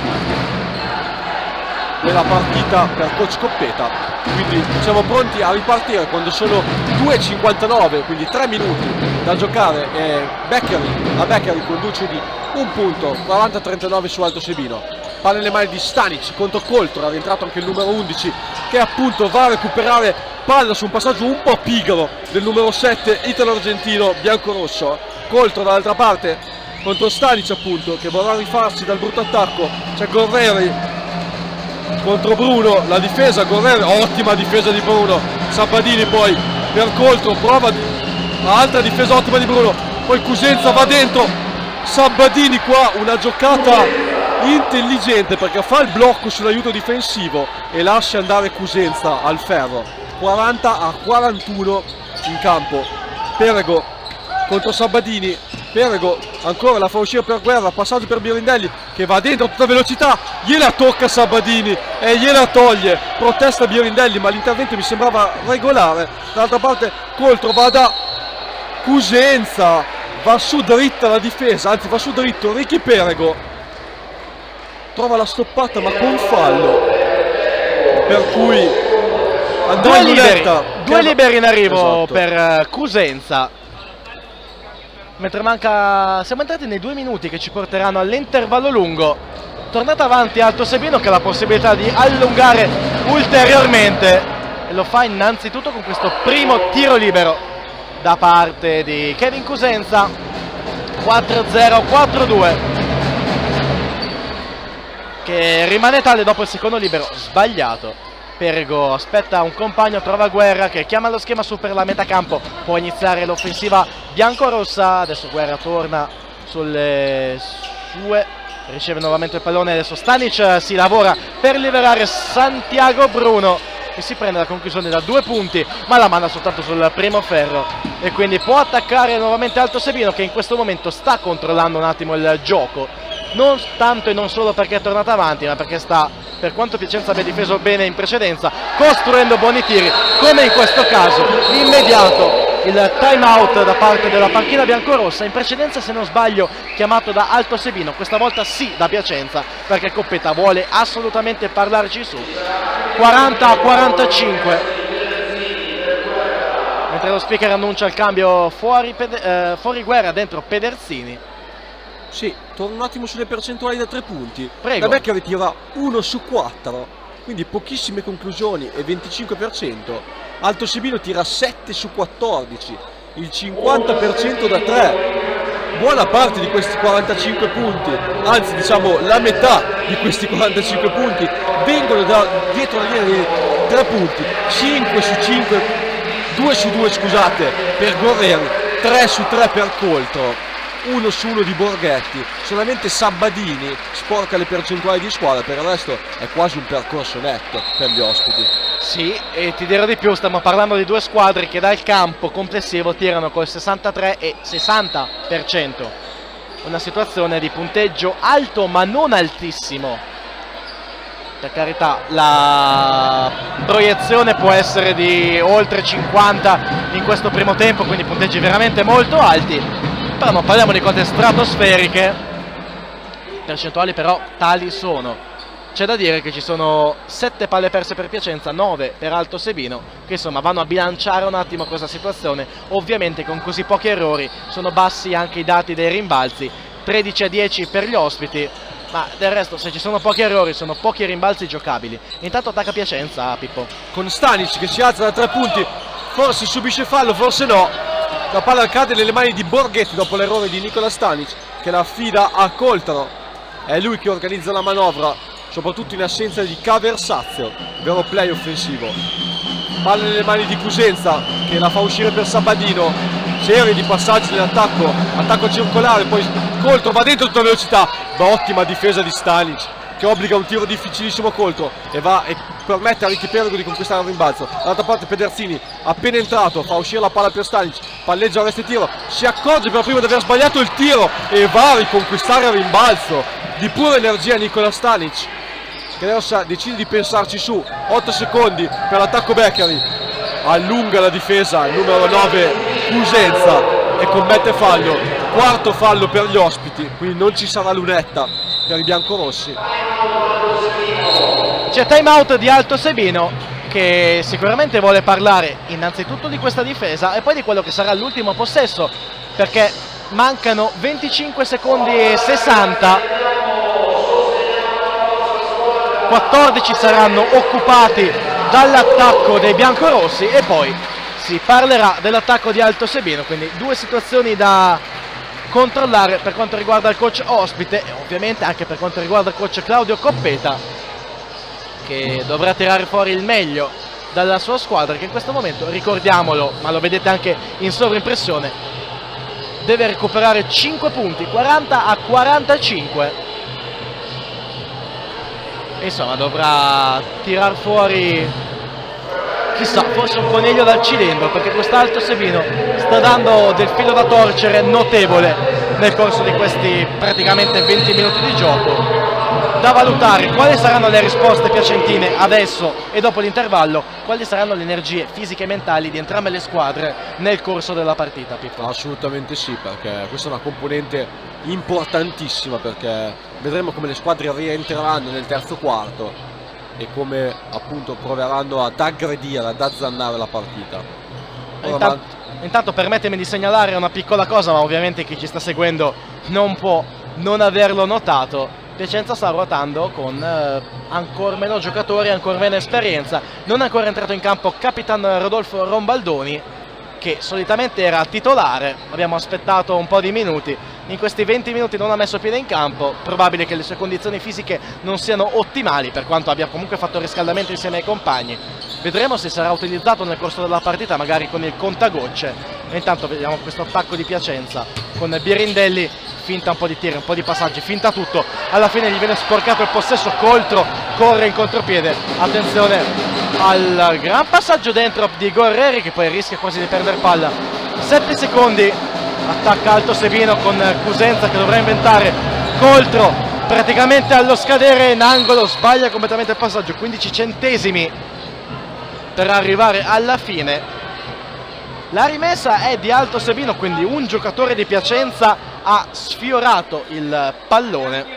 S2: della partita per coach Coppeta, quindi siamo pronti a ripartire quando sono 2:59, quindi 3 minuti da giocare e Beccheri conduce di un punto, 40-39 su Alto Sebino. Palla nelle mani di Stanic contro Coltro, è rientrato anche il numero 11 che appunto va a recuperare palla su un passaggio un po' pigro del numero 7 italo-argentino biancorosso. Coltro dall'altra parte contro Stanic appunto, che vorrà rifarsi dal brutto attacco. C'è Gorreri contro Bruno, la difesa Gorreri, ottima difesa di Bruno. Sabadini poi per Coltro, prova altra difesa ottima di Bruno, poi Cusenza va dentro. Sabadini qua una giocata intelligente perché fa il blocco sull'aiuto difensivo e lascia andare Cusenza al ferro. 40-41 in campo. Perego contro Sabadini, Perego ancora la fa uscire per Guerra, passaggio per Birindelli che va dentro a tutta velocità, gliela tocca Sabadini e gliela toglie. Protesta Birindelli ma l'intervento mi sembrava regolare. Dall'altra parte Coltro va da Cusenza, va su dritta la difesa, anzi va su dritto Ricky Perego, trova la stoppata ma con fallo, per cui
S1: due liberi in arrivo, esatto, per Cusenza. Mentre siamo entrati nei 2 minuti che ci porteranno all'intervallo lungo. Tornata avanti Alto Sebino che ha la possibilità di allungare ulteriormente e lo fa innanzitutto con questo primo tiro libero da parte di Kevin Cusenza. 4-0-4-2 che rimane tale dopo il secondo libero sbagliato. Perego aspetta un compagno, trova Guerra che chiama lo schema su per la metà campo, può iniziare l'offensiva biancorossa. Adesso Guerra torna sulle sue, riceve nuovamente il pallone, adesso Stanic si lavora per liberare Santiago Bruno che si prende la conclusione da 2 punti ma la manda soltanto sul primo ferro e quindi può attaccare nuovamente Alto Sebino che in questo momento sta controllando un attimo il gioco, non tanto e non solo perché è tornata avanti ma perché sta, per quanto Piacenza abbia difeso bene in precedenza, costruendo buoni tiri come in questo caso. Immediato il time out da parte della panchina biancorossa, in precedenza se non sbaglio chiamato da Alto Sebino, questa volta sì da Piacenza perché Coppeta vuole assolutamente parlarci su. 40-45 mentre lo speaker annuncia il cambio fuori Guerra, dentro Pederzini.
S2: Sì, torno un attimo sulle percentuali da 3 punti.
S1: Prego.
S2: La Beccheri tira 1 su 4, quindi pochissime conclusioni e 25%. Alto Sebino tira 7 su 14, il 50% da 3. Buona parte di questi 45 punti, anzi diciamo la metà di questi 45 punti, vengono da dietro la linea dei 3 punti. 5 su 5, 2 su 2 scusate, per Gorreri, 3 su 3 per Coltro. 1 su 1 di Borghetti, solamente Sabadini sporca le percentuali di squadra, per il resto è quasi un percorso netto per gli ospiti.
S1: Sì, e ti dirò di più, stiamo parlando di 2 squadre che dal campo complessivo tirano col 63 e 60%, una situazione di punteggio alto ma non altissimo. Per carità, la proiezione può essere di oltre 50 in questo primo tempo, quindi punteggi veramente molto alti. Però non parliamo di cose stratosferiche, percentuali però tali sono. C'è da dire che ci sono 7 palle perse per Piacenza, 9 per Alto Sebino, che insomma vanno a bilanciare un attimo questa situazione. Ovviamente con così pochi errori sono bassi anche i dati dei rimbalzi, 13-10 per gli ospiti, ma del resto se ci sono pochi errori sono pochi rimbalzi giocabili. Intanto attacca Piacenza, Pippo.
S2: Con Stanic che si alza da 3 punti, forse subisce fallo, forse no. La palla cade nelle mani di Borghetti dopo l'errore di Nicola Stanic che la affida a Coltro. È lui che organizza la manovra, soprattutto in assenza di Caversazio, vero play offensivo. Palla nelle mani di Cusenza che la fa uscire per Sabadino. Serie di passaggi nell'attacco, attacco circolare, poi Coltro va dentro a tutta velocità, ma ottima difesa di Stanic che obbliga un tiro difficilissimo a Coltro e va e permette a Ricky Perego di conquistare il rimbalzo. Dall'altra parte Pederzini, appena entrato, fa uscire la palla per Stanic, palleggia a resta tiro, si accorge per prima di aver sbagliato il tiro e va a riconquistare il rimbalzo. di pura energia Nikola Stanic, che adesso decide di pensarci su. 8 secondi per l'attacco Beccari, allunga la difesa il numero 9 Cusenza e commette fallo, quarto fallo per gli ospiti, quindi non ci sarà lunetta per i biancorossi.
S1: C'è time out di Alto Sebino, che sicuramente vuole parlare innanzitutto di questa difesa e poi di quello che sarà l'ultimo possesso, perché mancano 25 secondi e 60, 14 saranno occupati dall'attacco dei biancorossi e poi si parlerà dell'attacco di Alto Sebino, quindi due situazioni da controllare per quanto riguarda il coach ospite e ovviamente anche per quanto riguarda il coach Claudio Coppeta, che dovrà tirare fuori il meglio dalla sua squadra, che in questo momento, ricordiamolo, ma lo vedete anche in sovraimpressione, deve recuperare 5 punti, 40 a 45. Insomma, dovrà tirar fuori, chissà, forse un coniglio dal cilindro, perché quest'Alto Sebino sta dando del filo da torcere notevole nel corso di questi praticamente 20 minuti di gioco. Da valutare quali saranno le risposte piacentine adesso e dopo l'intervallo, quali saranno le energie fisiche e mentali di entrambe le squadre nel corso della partita, Pippo.
S2: Assolutamente sì, perché questa è una componente importantissima, perché vedremo come le squadre rientreranno nel terzo quarto e come appunto proveranno ad aggredire, ad azzannare la partita.
S1: Intanto permettimi di segnalare una piccola cosa, ma ovviamente chi ci sta seguendo non può non averlo notato. Piacenza sta ruotando con ancora meno giocatori, ancora meno esperienza. Non è ancora entrato in campo Capitan Rodolfo Rombaldoni, che solitamente era titolare. Abbiamo aspettato un po' di minuti. In questi 20 minuti non ha messo piede in campo. Probabile che le sue condizioni fisiche non siano ottimali, per quanto abbia comunque fatto riscaldamento insieme ai compagni. Vedremo se sarà utilizzato nel corso della partita, magari con il contagocce. E intanto vediamo questo attacco di Piacenza con Birindelli. Finta un po' di tiri, un po' di passaggi, finta tutto, alla fine gli viene sporcato il possesso, Coltro corre in contropiede, attenzione al gran passaggio dentro di Gorreri che poi rischia quasi di perdere palla. 7 secondi, attacca Alto Sebino con Cusenza che dovrà inventare, Coltro praticamente allo scadere in angolo, sbaglia completamente il passaggio, 15 centesimi per arrivare alla fine. La rimessa è di Alto Sebino, quindi un giocatore di Piacenza ha sfiorato il pallone.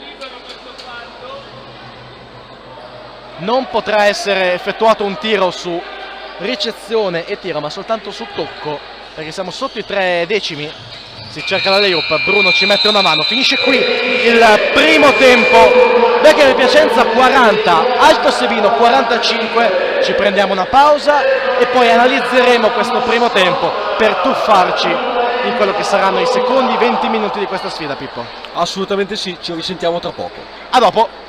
S1: Non potrà essere effettuato un tiro su ricezione e tiro, ma soltanto su tocco, perché siamo sotto i 3 decimi. Si cerca la layup, Bruno ci mette una mano, finisce qui il primo tempo. Beccari Piacenza 40, Alto Sebino 45, ci prendiamo una pausa e poi analizzeremo questo primo tempo per tuffarci in quello che saranno i secondi 20 minuti di questa sfida, Pippo.
S2: Assolutamente sì, ci risentiamo tra poco.
S1: A dopo!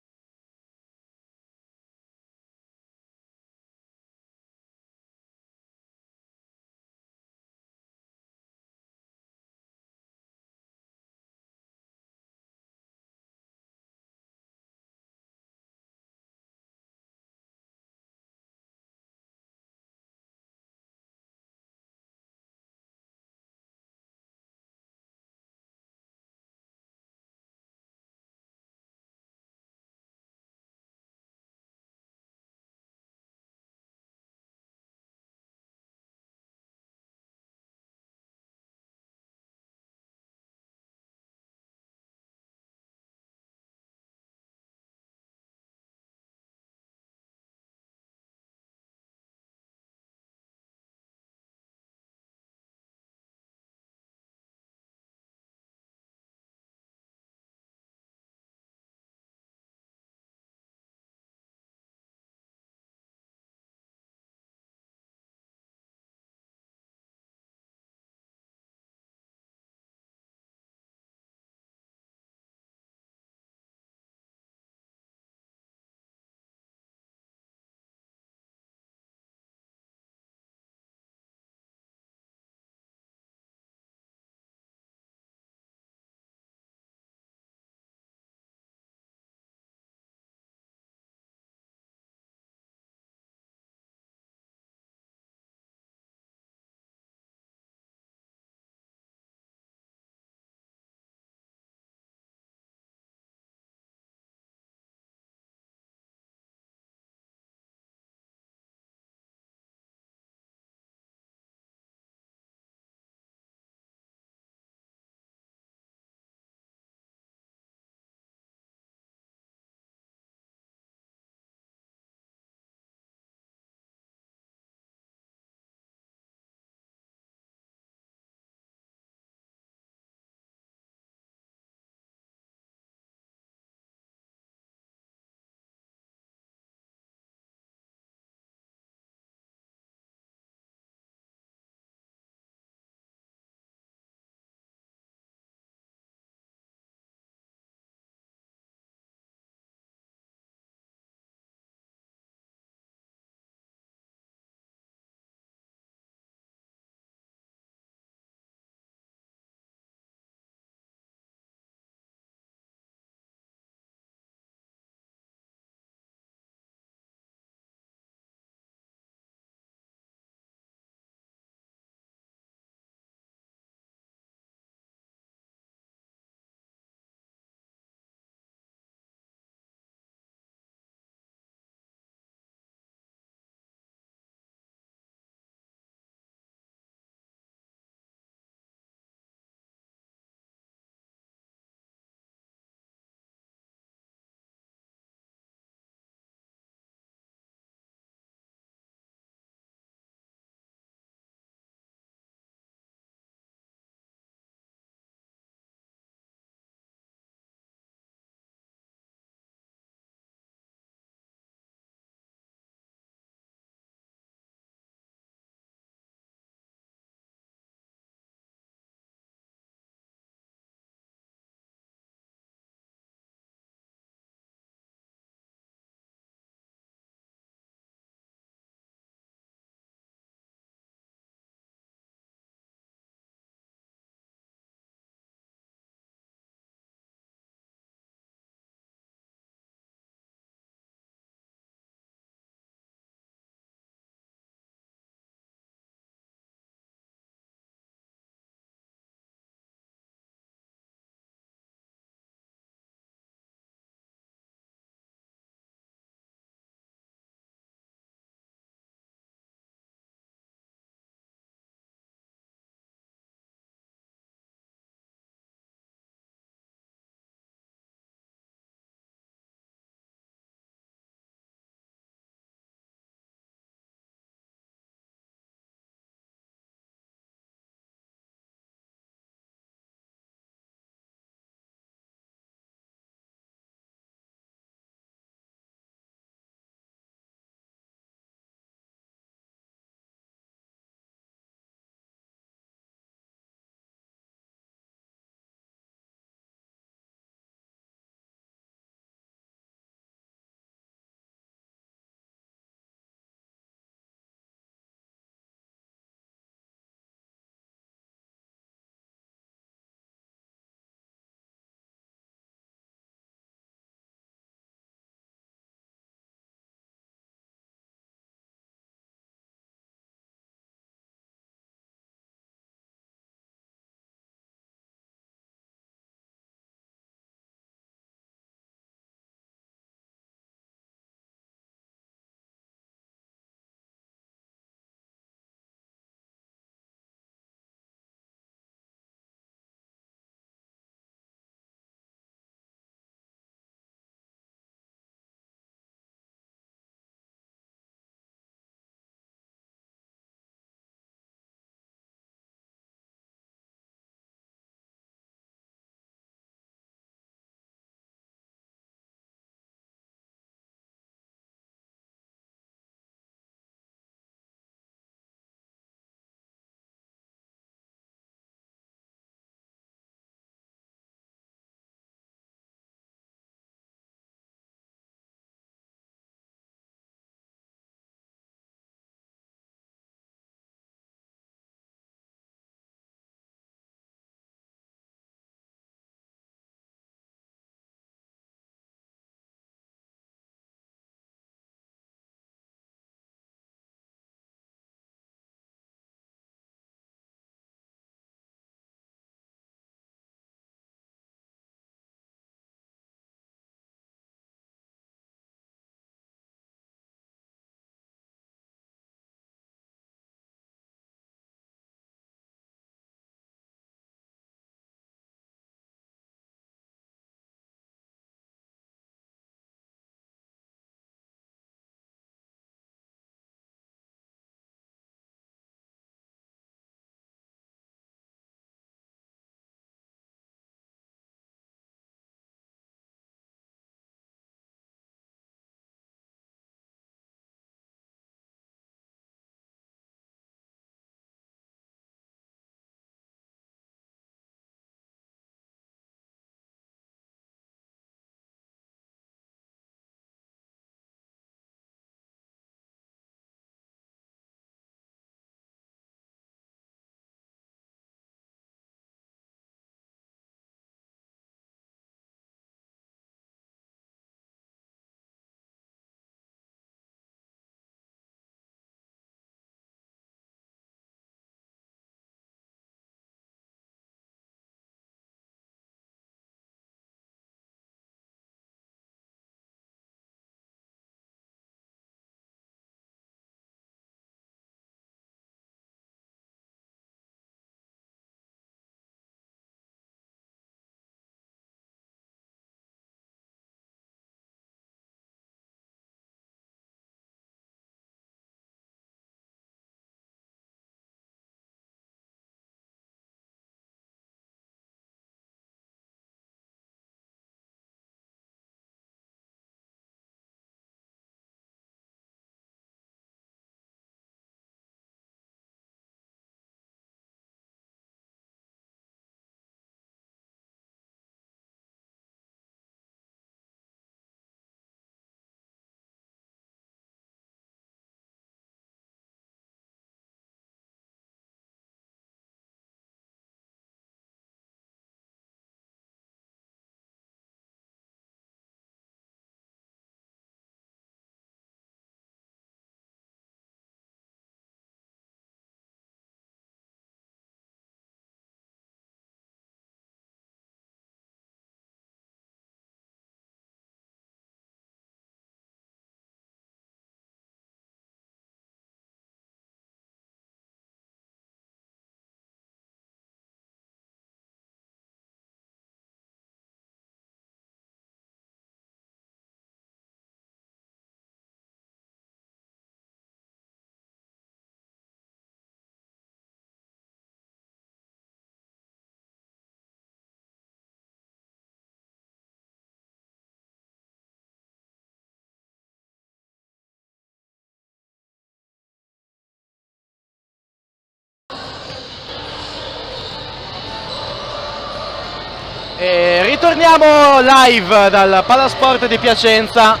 S1: E ritorniamo live dal Palasport di Piacenza.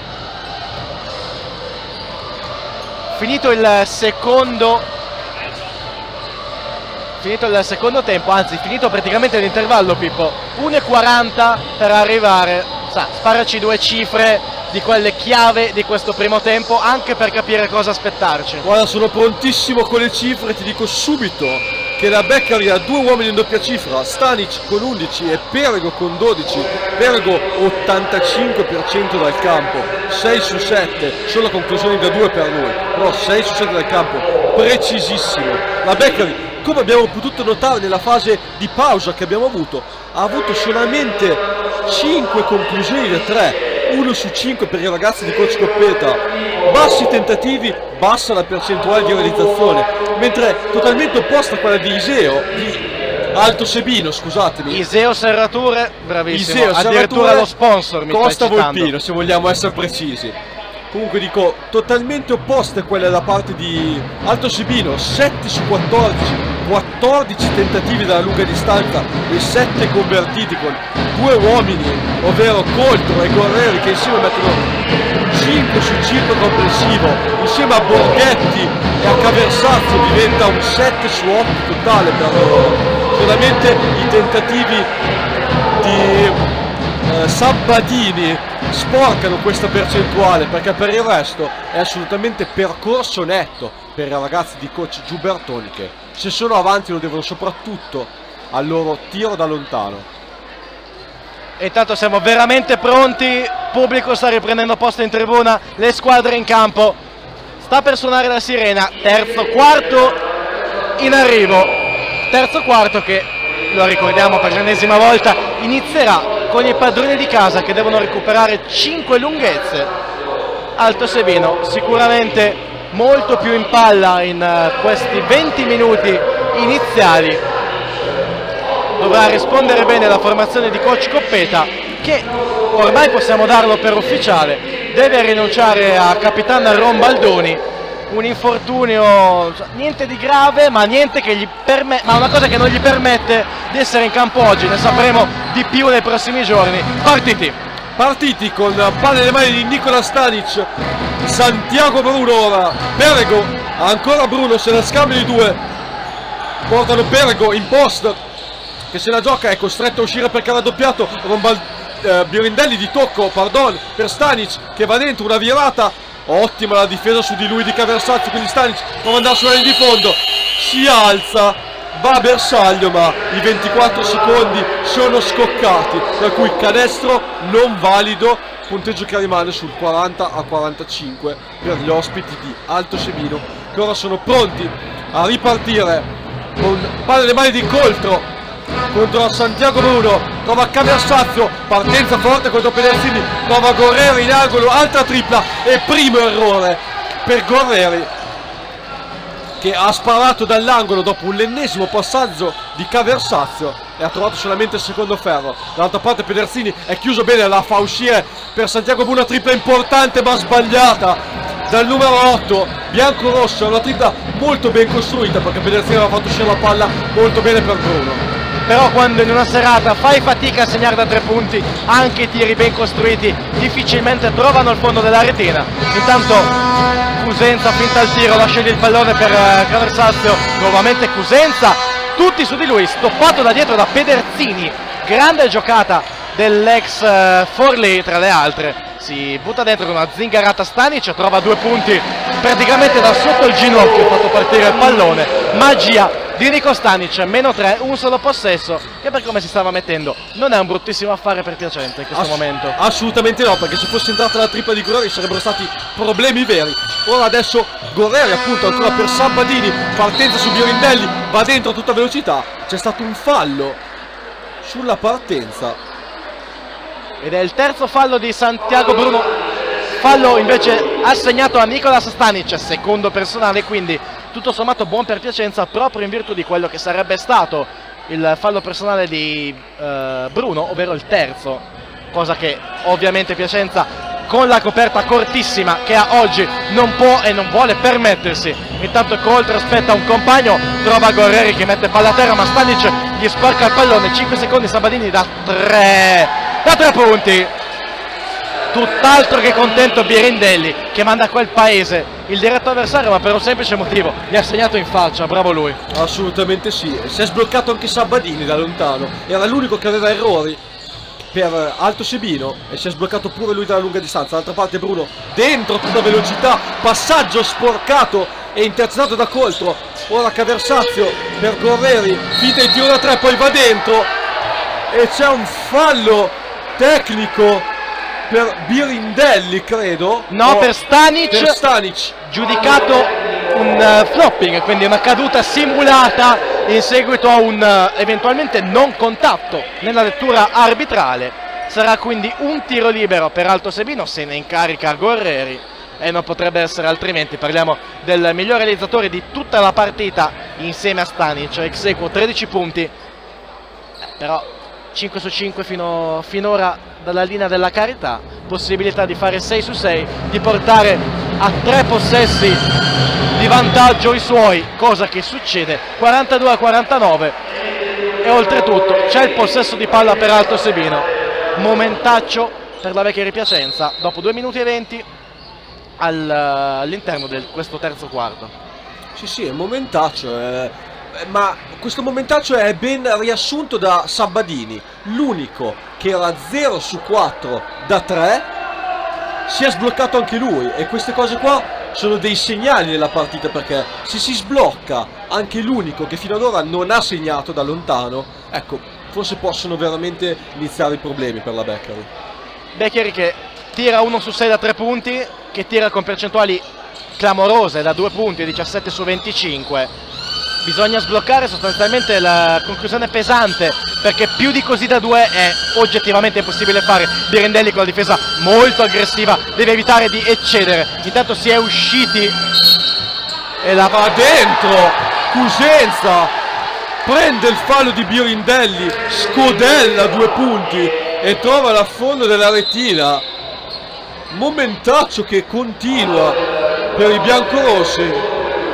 S1: Finito il secondo tempo, anzi finito praticamente l'intervallo, Pippo. 1:40 per arrivare, sparaci due cifre di quelle chiave di questo primo tempo, anche per capire cosa aspettarci.
S2: Guarda, sono prontissimo con le cifre, ti dico subito che la Beccari ha due uomini in doppia cifra, Stanic con 11 e Perego con 12. Perego 85% dal campo, 6 su 7, solo conclusioni da 2 per lui, però 6 su 7 dal campo, precisissimo. La Beccari, come abbiamo potuto notare nella fase di pausa che abbiamo avuto, ha avuto solamente 5 conclusioni da 3, 1 su 5 per i ragazzi di coach Coppeta, bassi tentativi, bassa la percentuale di realizzazione, mentre totalmente opposta a quella di Iseo, di Alto Sebino, scusatemi.
S1: Iseo Serrature, bravissimo,
S2: Iseo,
S1: addirittura lo sponsor mi
S2: Costa
S1: stai citando.
S2: Volpino, se vogliamo essere precisi. Comunque dico, totalmente opposte a quelle da parte di Alto Sebino, 7 su 14, 14 tentativi dalla lunga distanza e 7 convertiti con due uomini, ovvero Coltro e Guerreri, che insieme mettono 5 su 5 complessivo, insieme a Borghetti e a Caversazzo diventa un 7 su 8 totale per loro. Solamente i tentativi di Sabbadini sporcano questa percentuale, perché per il resto è assolutamente percorso netto per i ragazzi di coach Giubertoni, che se sono avanti lo devono soprattutto al loro tiro da lontano.
S1: E intanto siamo veramente pronti, il pubblico sta riprendendo posto in tribuna, le squadre in campo, sta per suonare la sirena, terzo quarto in arrivo, terzo quarto che, lo ricordiamo per l'ennesima volta, inizierà con i padroni di casa che devono recuperare 5 lunghezze. Alto Sebino sicuramente molto più in palla in questi 20 minuti iniziali. Dovrà rispondere bene la formazione di coach Coppeta, che ormai possiamo darlo per ufficiale, deve rinunciare a capitano Ron Baldoni. Un infortunio, niente di grave, ma niente che ma una cosa che non gli permette di essere in campo oggi. Ne sapremo di più nei prossimi giorni. Partiti con palla nelle mani di Nicola Stanic, Santiago Bruno ora, Perego, ancora Bruno, se la scambio di due, portano Perego in post che se la gioca, è costretto a uscire perché ha raddoppiato. Birindelli di tocco, per Stanic che va dentro, una virata. Ottima la difesa su di lui di Caversazzi, quindi Stanic può andare sulla linea di fondo, si alza, va a bersaglio, ma i 24 secondi sono scoccati, per cui canestro non valido, punteggio che rimane sul 40-45 per gli ospiti di Alto Sebino, che ora sono pronti a ripartire con palla nelle mani di Coltro contro Santiago Bruno, trova Caversazio, partenza forte contro Pedersini, trova Guerreri in angolo, altra tripla e primo errore per Guerreri, che ha sparato dall'angolo dopo l'ennesimo passaggio di Caversazio e ha trovato solamente il secondo ferro. Dall'altra parte Pedersini è chiuso bene, la fa uscire per Santiago Bruno, tripla importante ma sbagliata dal numero 8 bianco-rosso, una tripla molto ben costruita perché Pedersini aveva fatto uscire la palla molto bene per Bruno. Però quando in una serata fai fatica a segnare da 3 punti, anche i tiri ben costruiti difficilmente trovano il fondo della retina. Intanto Cusenza finta il tiro, lascia il pallone per Caversazio, nuovamente Cusenza, tutti su di lui, stoppato da dietro da Pedersini, grande giocata dell'ex Forlì tra le altre, si butta dentro con una zingarata Stanic, trova 2 punti praticamente da sotto il ginocchio, ha fatto partire il pallone, magia di Nico Stanic, -3, un solo possesso, che per come si stava mettendo non è un bruttissimo affare per Piacenza in questo momento.
S2: Assolutamente no, perché se fosse entrata la tripla di Guerreri sarebbero stati problemi veri. Ora adesso Guerreri appunto ancora per Sabbadini, partenza su Birindelli, va dentro a tutta velocità, c'è stato un fallo sulla partenza.
S1: Ed è il terzo fallo di Santiago Bruno, fallo invece assegnato a Nicolas Stanic, secondo personale, quindi tutto sommato buon per Piacenza proprio in virtù di quello che sarebbe stato il fallo personale di Bruno, ovvero il terzo, cosa che ovviamente Piacenza con la coperta cortissima che ha oggi non può e non vuole permettersi. Intanto Coltro aspetta un compagno, trova Guerreri che mette palla a terra, ma Stanic gli sporca il pallone. 5 secondi Sabatini da 3 punti. Tutt'altro che contento Birindelli, che manda a quel paese il diretto avversario, ma per un semplice motivo: gli ha segnato in faccia. Bravo lui.
S2: Assolutamente sì, si è sbloccato anche Sabatini da lontano, era l'unico che aveva errori per Alto Sebino e si è sbloccato pure lui dalla lunga distanza. D'altra parte Bruno dentro a tutta velocità, passaggio sporcato e intercettato da Coltro. Ora Caversazio per Guerreri, finta il tiro da 3, poi va dentro e c'è un fallo tecnico per Birindelli, credo.
S1: No, per Stanic, giudicato un flopping, quindi una caduta simulata in seguito a un eventualmente non contatto nella lettura arbitrale. Sarà quindi un tiro libero per Alto Sebino, se ne incarica Guerreri e non potrebbe essere altrimenti. Parliamo del miglior realizzatore di tutta la partita insieme a Stanic, ex equo 13 punti, però 5 su 5 finora dalla linea della carità, possibilità di fare 6 su 6, di portare a 3 possessi di vantaggio i suoi, cosa che succede 42-49, e oltretutto c'è il possesso di palla per Alto Sebino. Momentaccio per la vecchia Ripiacenza dopo 2 minuti e 20 all'interno di questo terzo quarto.
S2: Sì, è un momentaccio, ma questo momentaccio è ben riassunto da Sabatini, l'unico che era 0 su 4 da 3, si è sbloccato anche lui, e queste cose qua sono dei segnali nella partita, perché se si sblocca anche l'unico che fino ad ora non ha segnato da lontano, ecco, forse possono veramente iniziare i problemi per la Beccheri.
S1: Beccheri che tira 1 su 6 da 3 punti, che tira con percentuali clamorose da 2 punti, 17 su 25. Bisogna sbloccare sostanzialmente la conclusione pesante, perché più di così da 2 è oggettivamente impossibile fare. Birindelli con la difesa molto aggressiva deve evitare di eccedere. Intanto si è usciti e la
S2: va dentro Cusenza, prende il fallo di Birindelli, scodella 2 punti e trova l'affondo della retina. Momentaccio che continua per i biancorossi.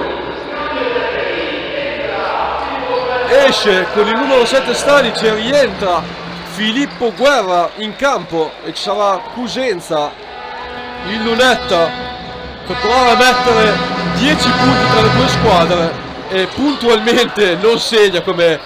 S2: Esce con il numero 7 Stanic e rientra Filippo Guerra in campo, e ci sarà Cusenza in lunetta per provare a mettere 10 punti tra le due squadre, e puntualmente non segna come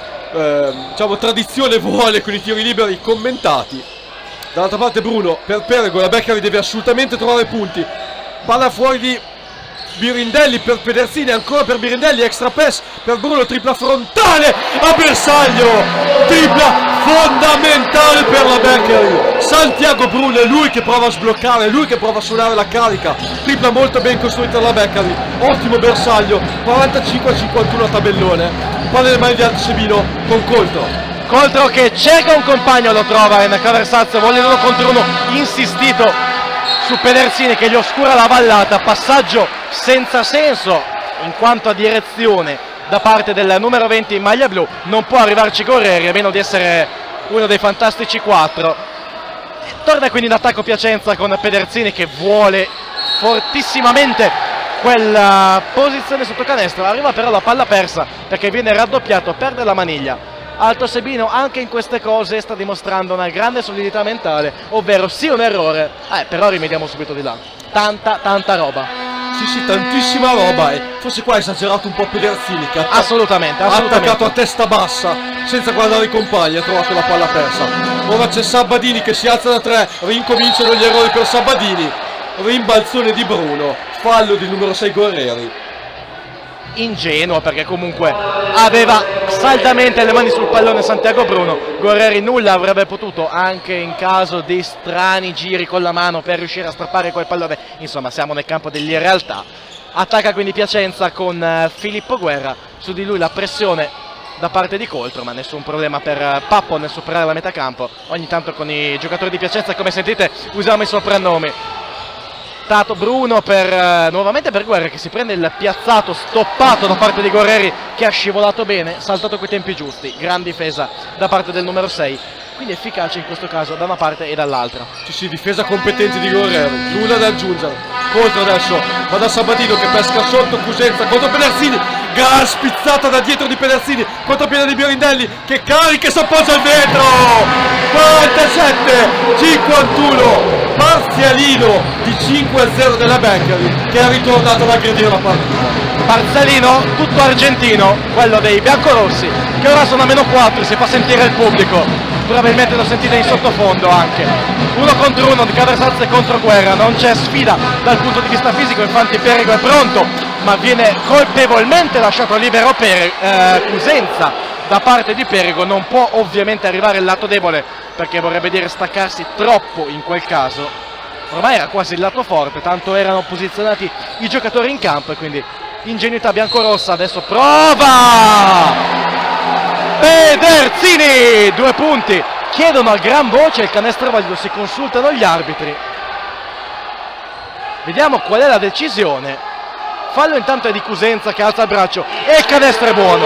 S2: diciamo tradizione vuole, con i tiri liberi commentati. Dall'altra parte Bruno per Perego, la Beccheri deve assolutamente trovare punti, palla fuori di Birindelli per Pedersini, ancora per Birindelli, extra pass per Bruno, tripla frontale a bersaglio, tripla fondamentale per la Beccheri. Santiago Bruno è lui che prova a sbloccare, è lui che prova a suonare la carica, tripla molto ben costruita dalla Beccheri, ottimo bersaglio, 45-51 a tabellone, palla nelle mani di Alto Sebino con Coltro
S1: che cerca un compagno, lo trova in Caversazio, vuole uno contro uno insistito su Pedersini che gli oscura la vallata, passaggio senza senso in quanto a direzione da parte del numero 20 in maglia blu. Non può arrivarci Guerreri, a meno di essere uno dei fantastici 4. Torna quindi in attacco Piacenza con Pedersini che vuole fortissimamente quella posizione sotto canestro, arriva però la palla persa perché viene raddoppiato, perde la maniglia. Alto Sebino anche in queste cose sta dimostrando una grande solidità mentale, ovvero sì un errore, però rimediamo subito di là. Tanta roba.
S2: Sì, tantissima roba, e forse qua ha esagerato un po' Pedersini che
S1: assolutamente.
S2: Ha attaccato a testa bassa senza guardare i compagni, ha trovato la palla persa. Ora c'è Sabatini che si alza da 3, rincominciano gli errori per Sabatini, rimbalzone di Bruno, fallo di numero 6 Guerreri.
S1: Ingenuo, perché comunque aveva saldamente le mani sul pallone Santiago Bruno. Guerreri nulla avrebbe potuto, anche in caso di strani giri con la mano per riuscire a strappare quel pallone. Insomma, siamo nel campo dell'irrealtà. Attacca quindi Piacenza con Filippo Guerra, su di lui la pressione da parte di Coltro, ma nessun problema per Pappo nel superare la metà campo. Ogni tanto con i giocatori di Piacenza, come sentite, usiamo i soprannomi. Bruno nuovamente per Guerra, che si prende il piazzato stoppato da parte di Guerreri, che ha scivolato bene, saltato coi tempi giusti. Gran difesa da parte del numero 6. quindi efficace in questo caso da una parte e dall'altra.
S2: Sì, difesa competente di Guerrero, nulla da aggiungere. Contro adesso va da Sabatino che pesca sotto Cusenza contro Pedersini, gran spizzata da dietro di Pedersini contro piede di Birindelli che carica e si appoggia al vetro. 47-51, parzialino di 5-0 della Beccheri che è ritornato ad aggredire la partita.
S1: Parzialino tutto argentino, quello dei biancorossi, che ora sono a -4, si fa sentire il pubblico, probabilmente lo sentite in sottofondo anche. 1 contro 1 di Caversazze contro Guerra, non c'è sfida dal punto di vista fisico, infatti Perego è pronto, ma viene colpevolmente lasciato libero per Cusenza da parte di Perego. Non può ovviamente arrivare il lato debole, perché vorrebbe dire staccarsi troppo in quel caso. Ormai era quasi il lato forte, tanto erano posizionati i giocatori in campo, e quindi ingenuità biancorossa. Adesso prova Pedersini, 2 punti, chiedono a gran voce il canestro valido, si consultano gli arbitri, vediamo qual è la decisione. Fallo intanto è di Cusenza che alza il braccio e il canestro è buono.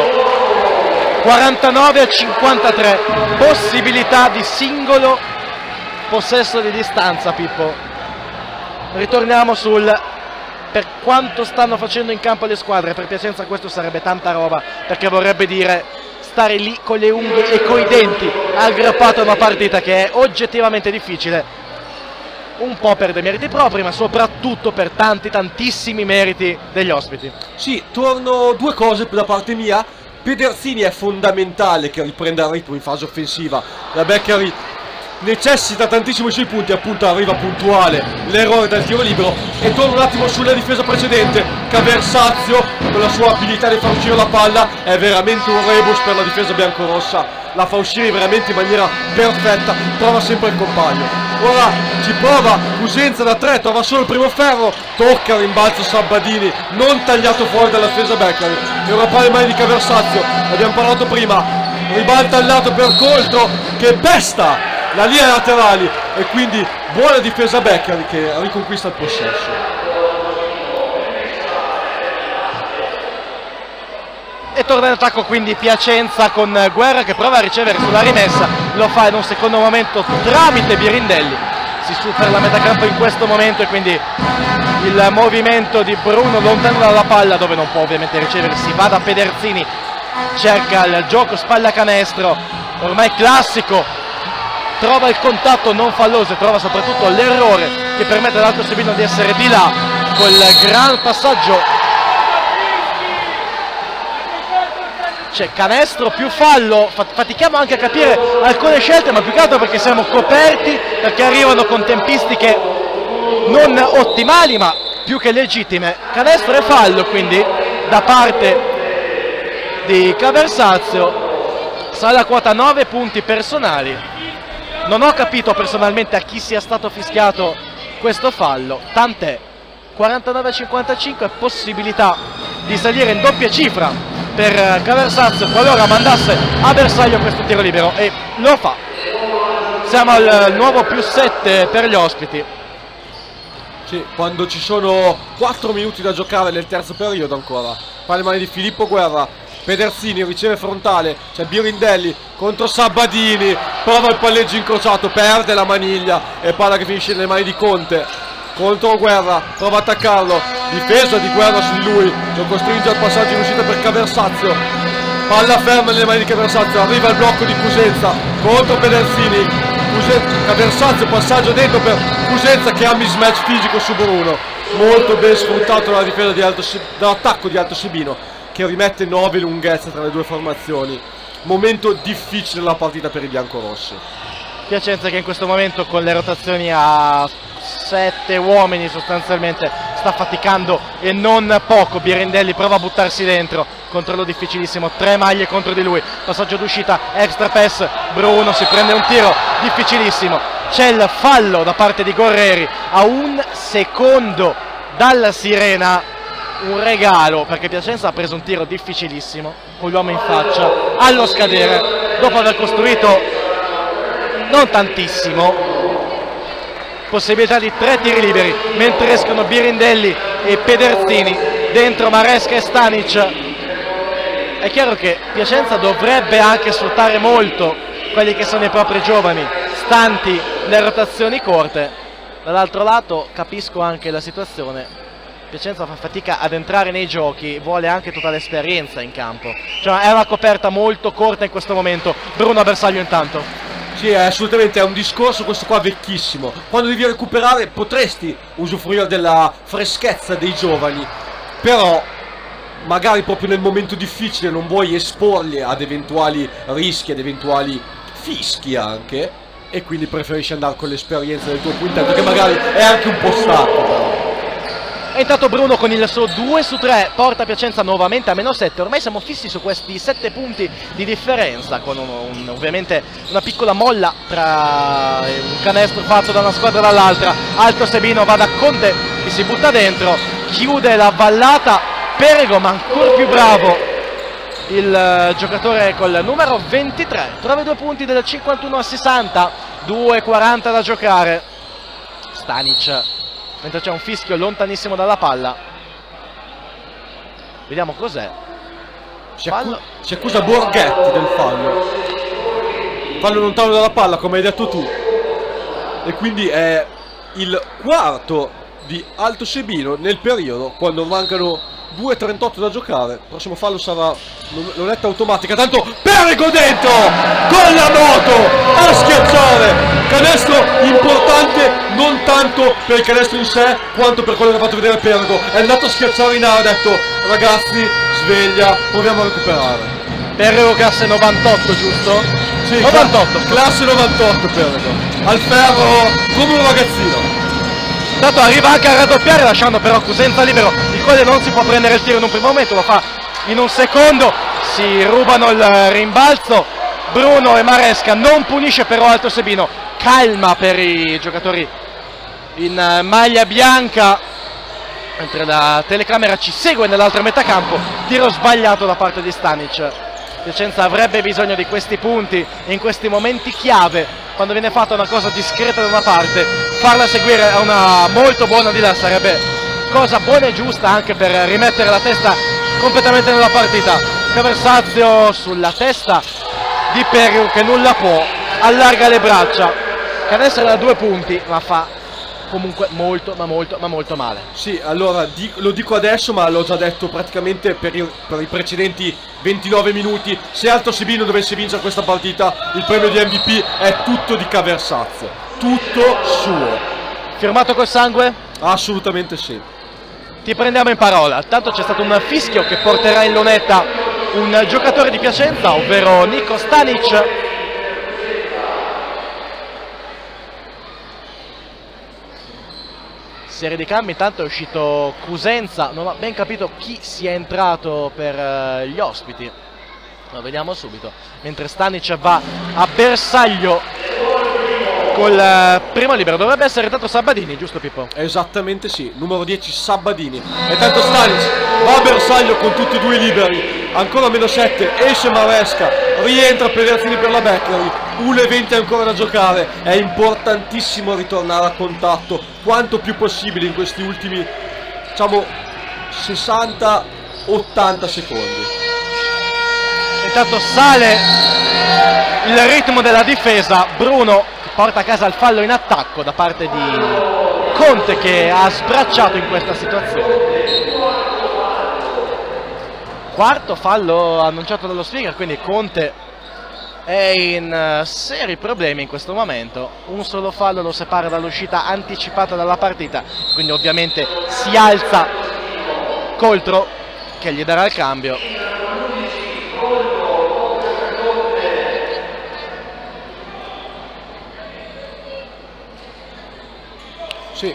S1: 49-53, possibilità di singolo possesso di distanza. Pippo, ritorniamo sul per quanto stanno facendo in campo le squadre. Per Piacenza questo sarebbe tanta roba, perché vorrebbe dire stare lì con le unghie e coi denti aggrappato a una partita che è oggettivamente difficile, un po' per dei meriti propri, ma soprattutto per tantissimi meriti degli ospiti.
S2: Sì, torno 2 cose da parte mia. Pedersini è fondamentale che riprenda il ritmo in fase offensiva. La Beccheri necessita tantissimo i suoi punti, appunto arriva puntuale l'errore dal tiro libero. E torno un attimo sulla difesa precedente. Caversazio con la sua abilità di far uscire la palla è veramente un rebus per la difesa biancorossa, la fa uscire veramente in maniera perfetta, trova sempre il compagno. Ora ci prova Cusenza da 3, trova solo il primo ferro, tocca il rimbalzo Sabbadini, non tagliato fuori dalla difesa Beccheri. E ora palla in mani di Caversazio, abbiamo parlato prima, ribalta al lato per Coltro che pesta la linea laterali, e quindi buona difesa Beccheri che riconquista il possesso.
S1: E torna in attacco quindi Piacenza con Guerra che prova a ricevere sulla rimessa, lo fa in un secondo momento tramite Birindelli, si supera la metà campo in questo momento, e quindi il movimento di Bruno lontano dalla palla dove non può ovviamente ricevere, si va da Pedersini, cerca il gioco spalla canestro, ormai classico, trova il contatto non falloso e trova soprattutto l'errore che permette all'Alto Sebino di essere di là, col gran passaggio. C'è canestro più fallo, fatichiamo anche a capire alcune scelte, ma più che altro perché siamo coperti, perché arrivano con tempistiche non ottimali ma più che legittime. Canestro e fallo quindi da parte di Caversazio, sale a quota 9 punti personali. Non ho capito personalmente a chi sia stato fischiato questo fallo, tant'è. 49-55, possibilità di salire in doppia cifra per Caversazio qualora mandasse a bersaglio questo tiro libero, e lo fa. Siamo al nuovo +7 per gli ospiti.
S2: Sì, quando ci sono 4 minuti da giocare nel terzo periodo ancora. Palla in mani di Filippo Guerra, Pedersini riceve frontale, c'è Birindelli contro Sabbadini, prova il palleggio incrociato, perde la maniglia e palla che finisce nelle mani di Conte. Contro Guerra, prova a attaccarlo, difesa di Guerra su di lui, lo costringe al passaggio in uscita per Caversazio, palla ferma nelle mani di Caversazio, arriva il blocco di Cusenza contro Pedersini, Caversazio, passaggio dentro per Cusenza che ha mismatch fisico su Bruno, molto ben sfruttato dalla difesa dall'attacco di Alto Sebino che rimette 9 lunghezze tra le due formazioni. Momento difficile della partita per i biancorossi.
S1: Piacenza che in questo momento con le rotazioni a 7 uomini sostanzialmente sta faticando e non poco. Birindelli prova a buttarsi dentro, controllo difficilissimo, 3 maglie contro di lui, passaggio d'uscita, extra pass, Bruno si prende un tiro difficilissimo, c'è il fallo da parte di Gorreri a 1 secondo dalla sirena, un regalo perché Piacenza ha preso un tiro difficilissimo con l'uomo in faccia allo scadere dopo aver costruito non tantissimo, possibilità di 3 tiri liberi, mentre escono Birindelli e Pedersini, dentro Maresca e Stanic. È chiaro che Piacenza dovrebbe anche sfruttare molto quelli che sono i propri giovani, stanti le rotazioni corte. Dall'altro lato capisco anche la situazione. Piacenza fa fatica ad entrare nei giochi, vuole anche tutta l'esperienza in campo. Cioè è una coperta molto corta in questo momento. Bruno a bersaglio intanto.
S2: Sì, assolutamente, è un discorso questo qua vecchissimo. Quando devi recuperare potresti usufruire della freschezza dei giovani, però magari proprio nel momento difficile non vuoi esporli ad eventuali rischi, ad eventuali fischi anche, e quindi preferisci andare con l'esperienza del tuo quintetto, che magari è anche un po' stanco però.
S1: E intanto Bruno con il suo 2 su 3 porta Piacenza nuovamente a -7. Ormai siamo fissi su questi 7 punti di differenza, con ovviamente una piccola molla tra un canestro fatto da una squadra e dall'altra. Alto Sebino va da Conte che si butta dentro, chiude la vallata Perego, ma ancora più bravo il giocatore col numero 23. Trova 2 punti del 51 a 60, 2:40 da giocare. Stanic, mentre c'è un fischio lontanissimo dalla palla. Vediamo cos'è.
S2: Si accusa Borghetti del fallo. Fallo lontano dalla palla, come hai detto tu. E quindi è il quarto di Alto Sebino nel periodo, quando mancano 2:38 da giocare. Il prossimo fallo sarà lunetta automatica. Tanto Perego dentro con la moto a schiacciare. Canestro importante non tanto per il canestro in sé quanto per quello che ha fatto vedere Perego. È andato a schiacciare in aria, ha detto ragazzi sveglia, proviamo a recuperare.
S1: Perego classe 98, giusto?
S2: Sì,
S1: 98.
S2: Classe 98 Perego. Al ferro come un ragazzino.
S1: Intanto arriva anche a raddoppiare, lasciando però Cosenza libero, il quale non si può prendere il tiro in un primo momento, lo fa in un secondo. Si rubano il rimbalzo. Bruno e Maresca, non punisce però Alto Sebino. Calma per i giocatori in maglia bianca, mentre la telecamera ci segue nell'altra metà campo. Tiro sbagliato da parte di Stanic. Piacenza avrebbe bisogno di questi punti in questi momenti chiave, quando viene fatta una cosa discreta da una parte, farla seguire a una molto buona di là sarebbe cosa buona e giusta anche per rimettere la testa completamente nella partita. Caversazio sulla testa di Perego che nulla può, allarga le braccia, canestro da 2 punti, ma fa comunque molto male.
S2: Sì, allora lo dico adesso, ma l'ho già detto praticamente per i precedenti 29 minuti. Se Alto Sebino dovesse vincere questa partita, il premio di MVP è tutto di Caversazio, tutto suo.
S1: Firmato col sangue?
S2: Assolutamente sì.
S1: Ti prendiamo in parola. Tanto c'è stato un fischio che porterà in lunetta un giocatore di Piacenza, ovvero Nico Stanic. Serie di cambi, intanto è uscito Cosenza, non ho ben capito chi sia entrato per gli ospiti, lo vediamo subito, mentre Stanic va a bersaglio col primo libero. Dovrebbe essere entrato Sabadini, giusto Pippo?
S2: Esattamente sì, numero 10 Sabadini. E tanto Stanic va a bersaglio con tutti e 2 i liberi, ancora -7, esce Maresca, rientra Pedersini per la Beccheri, 1:20 ancora da giocare. È importantissimo ritornare a contatto quanto più possibile in questi ultimi, diciamo, 60-80 secondi.
S1: Intanto sale il ritmo della difesa. Bruno porta a casa il fallo in attacco da parte di Conte, che ha sbracciato in questa situazione. Quarto fallo annunciato dallo speaker, quindi Conte è in seri problemi in questo momento. Un solo fallo lo separa dall'uscita anticipata dalla partita, quindi ovviamente si alza Coltro che gli darà il cambio.
S2: Sì,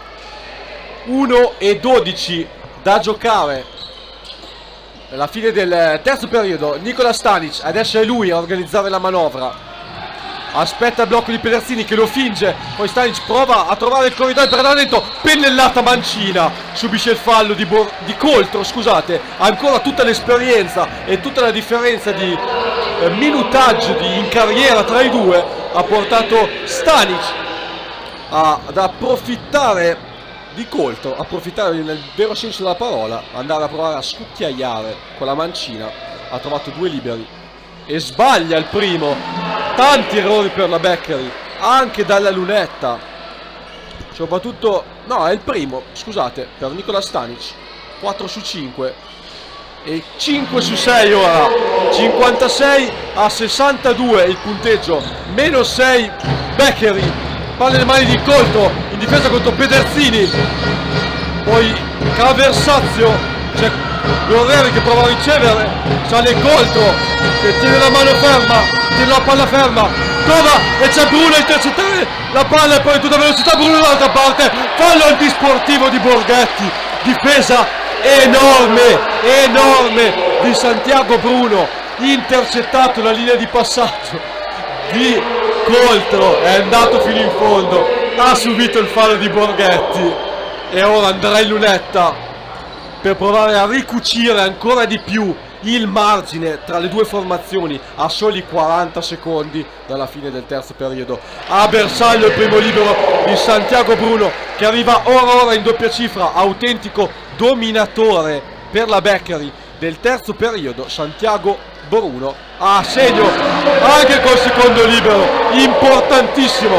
S2: 1:12 da giocare alla fine del terzo periodo. Nicola Stanic, adesso è lui a organizzare la manovra. Aspetta il blocco di Pedersini che lo finge, poi Stanic prova a trovare il corridoio per andare dentro, pennellata mancina, subisce il fallo di Coltro, scusate. Ancora tutta l'esperienza e tutta la differenza di minutaggio in carriera tra i due ha portato Stanic ad approfittare di Coltro, approfittare nel vero senso della parola, andare a provare a scucchiaiare con la mancina. Ha trovato 2 liberi e sbaglia il primo. tanti errori per la Becchery, anche dalla lunetta, soprattutto, no, è il primo, scusate, per Nikola Stanic, 4 su 5 e 5 su 6 ora, 56 a 62 il punteggio, meno 6 Becchery, palla nelle mani di Colto, in difesa contro Pederzini, poi Traversazio, c'è Guerreri che prova a ricevere, sale Colto che tiene la mano ferma, tiene la palla ferma, trova e c'è Bruno a intercettare la palla e poi in tutta velocità Bruno dall'altra parte, fallo antisportivo di Borghetti, difesa enorme, enorme di Santiago Bruno, intercettato la linea di passaggio di Colto, è andato fino in fondo, ha subito il fallo di Borghetti e ora andrà in lunetta per provare a ricucire ancora di più il margine tra le due formazioni a soli 40 secondi dalla fine del terzo periodo. A bersaglio il primo libero di Santiago Bruno che arriva ora in doppia cifra, autentico dominatore per la Becchery del terzo periodo. Santiago Bruno a segno anche col secondo libero, importantissimo,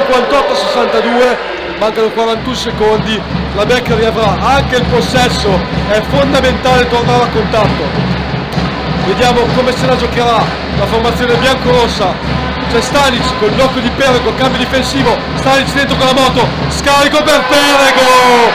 S2: 58-62, mancano 41 secondi, la Becchery avrà anche il possesso, è fondamentale tornare a contatto. Vediamo come se la giocherà la formazione biancorossa. C'è Stanic con l'occhio di Perego, cambio difensivo, Stanic dentro con la moto, scarico per Perego,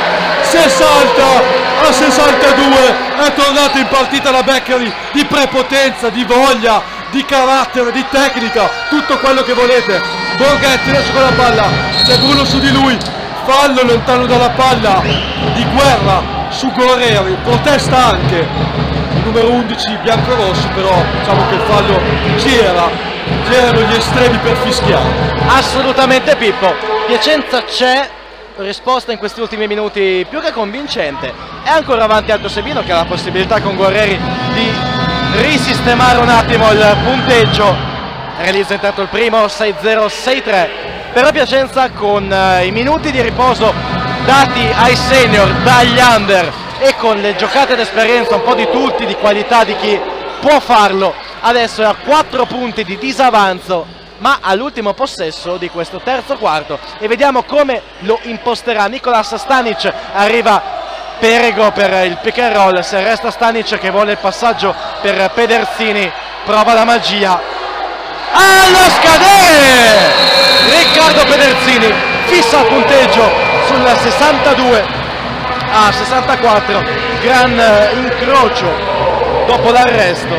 S2: 60 a 62, è tornato in partita la Becchery, di prepotenza, di voglia, di carattere, di tecnica, tutto quello che volete. Borghetti adesso con la palla, c'è Bruno su di lui, fallo lontano dalla palla di Guerra su Guerreri, protesta anche il numero 11 biancorossi, però diciamo che il fallo c'erano gli estremi per fischiare.
S1: Assolutamente Pippo, Piacenza c'è, risposta in questi ultimi minuti più che convincente, è ancora avanti Alto Sebino che ha la possibilità con Guerreri di risistemare un attimo il punteggio, realizza intanto il primo 6-0, 6-3, però Piacenza con i minuti di riposo dati ai senior, dagli under e con le giocate d'esperienza un po' di tutti, di qualità di chi può farlo, adesso è a 4 punti di disavanzo ma all'ultimo possesso di questo terzo quarto e vediamo come lo imposterà Nicolas Stanic. Arriva Perego per il pick and roll, se resta Stanic che vuole il passaggio per Pederzini, prova la magia, allo scadere Riccardo Pederzini fissa il punteggio sul 62 a 64, gran incrocio dopo l'arresto.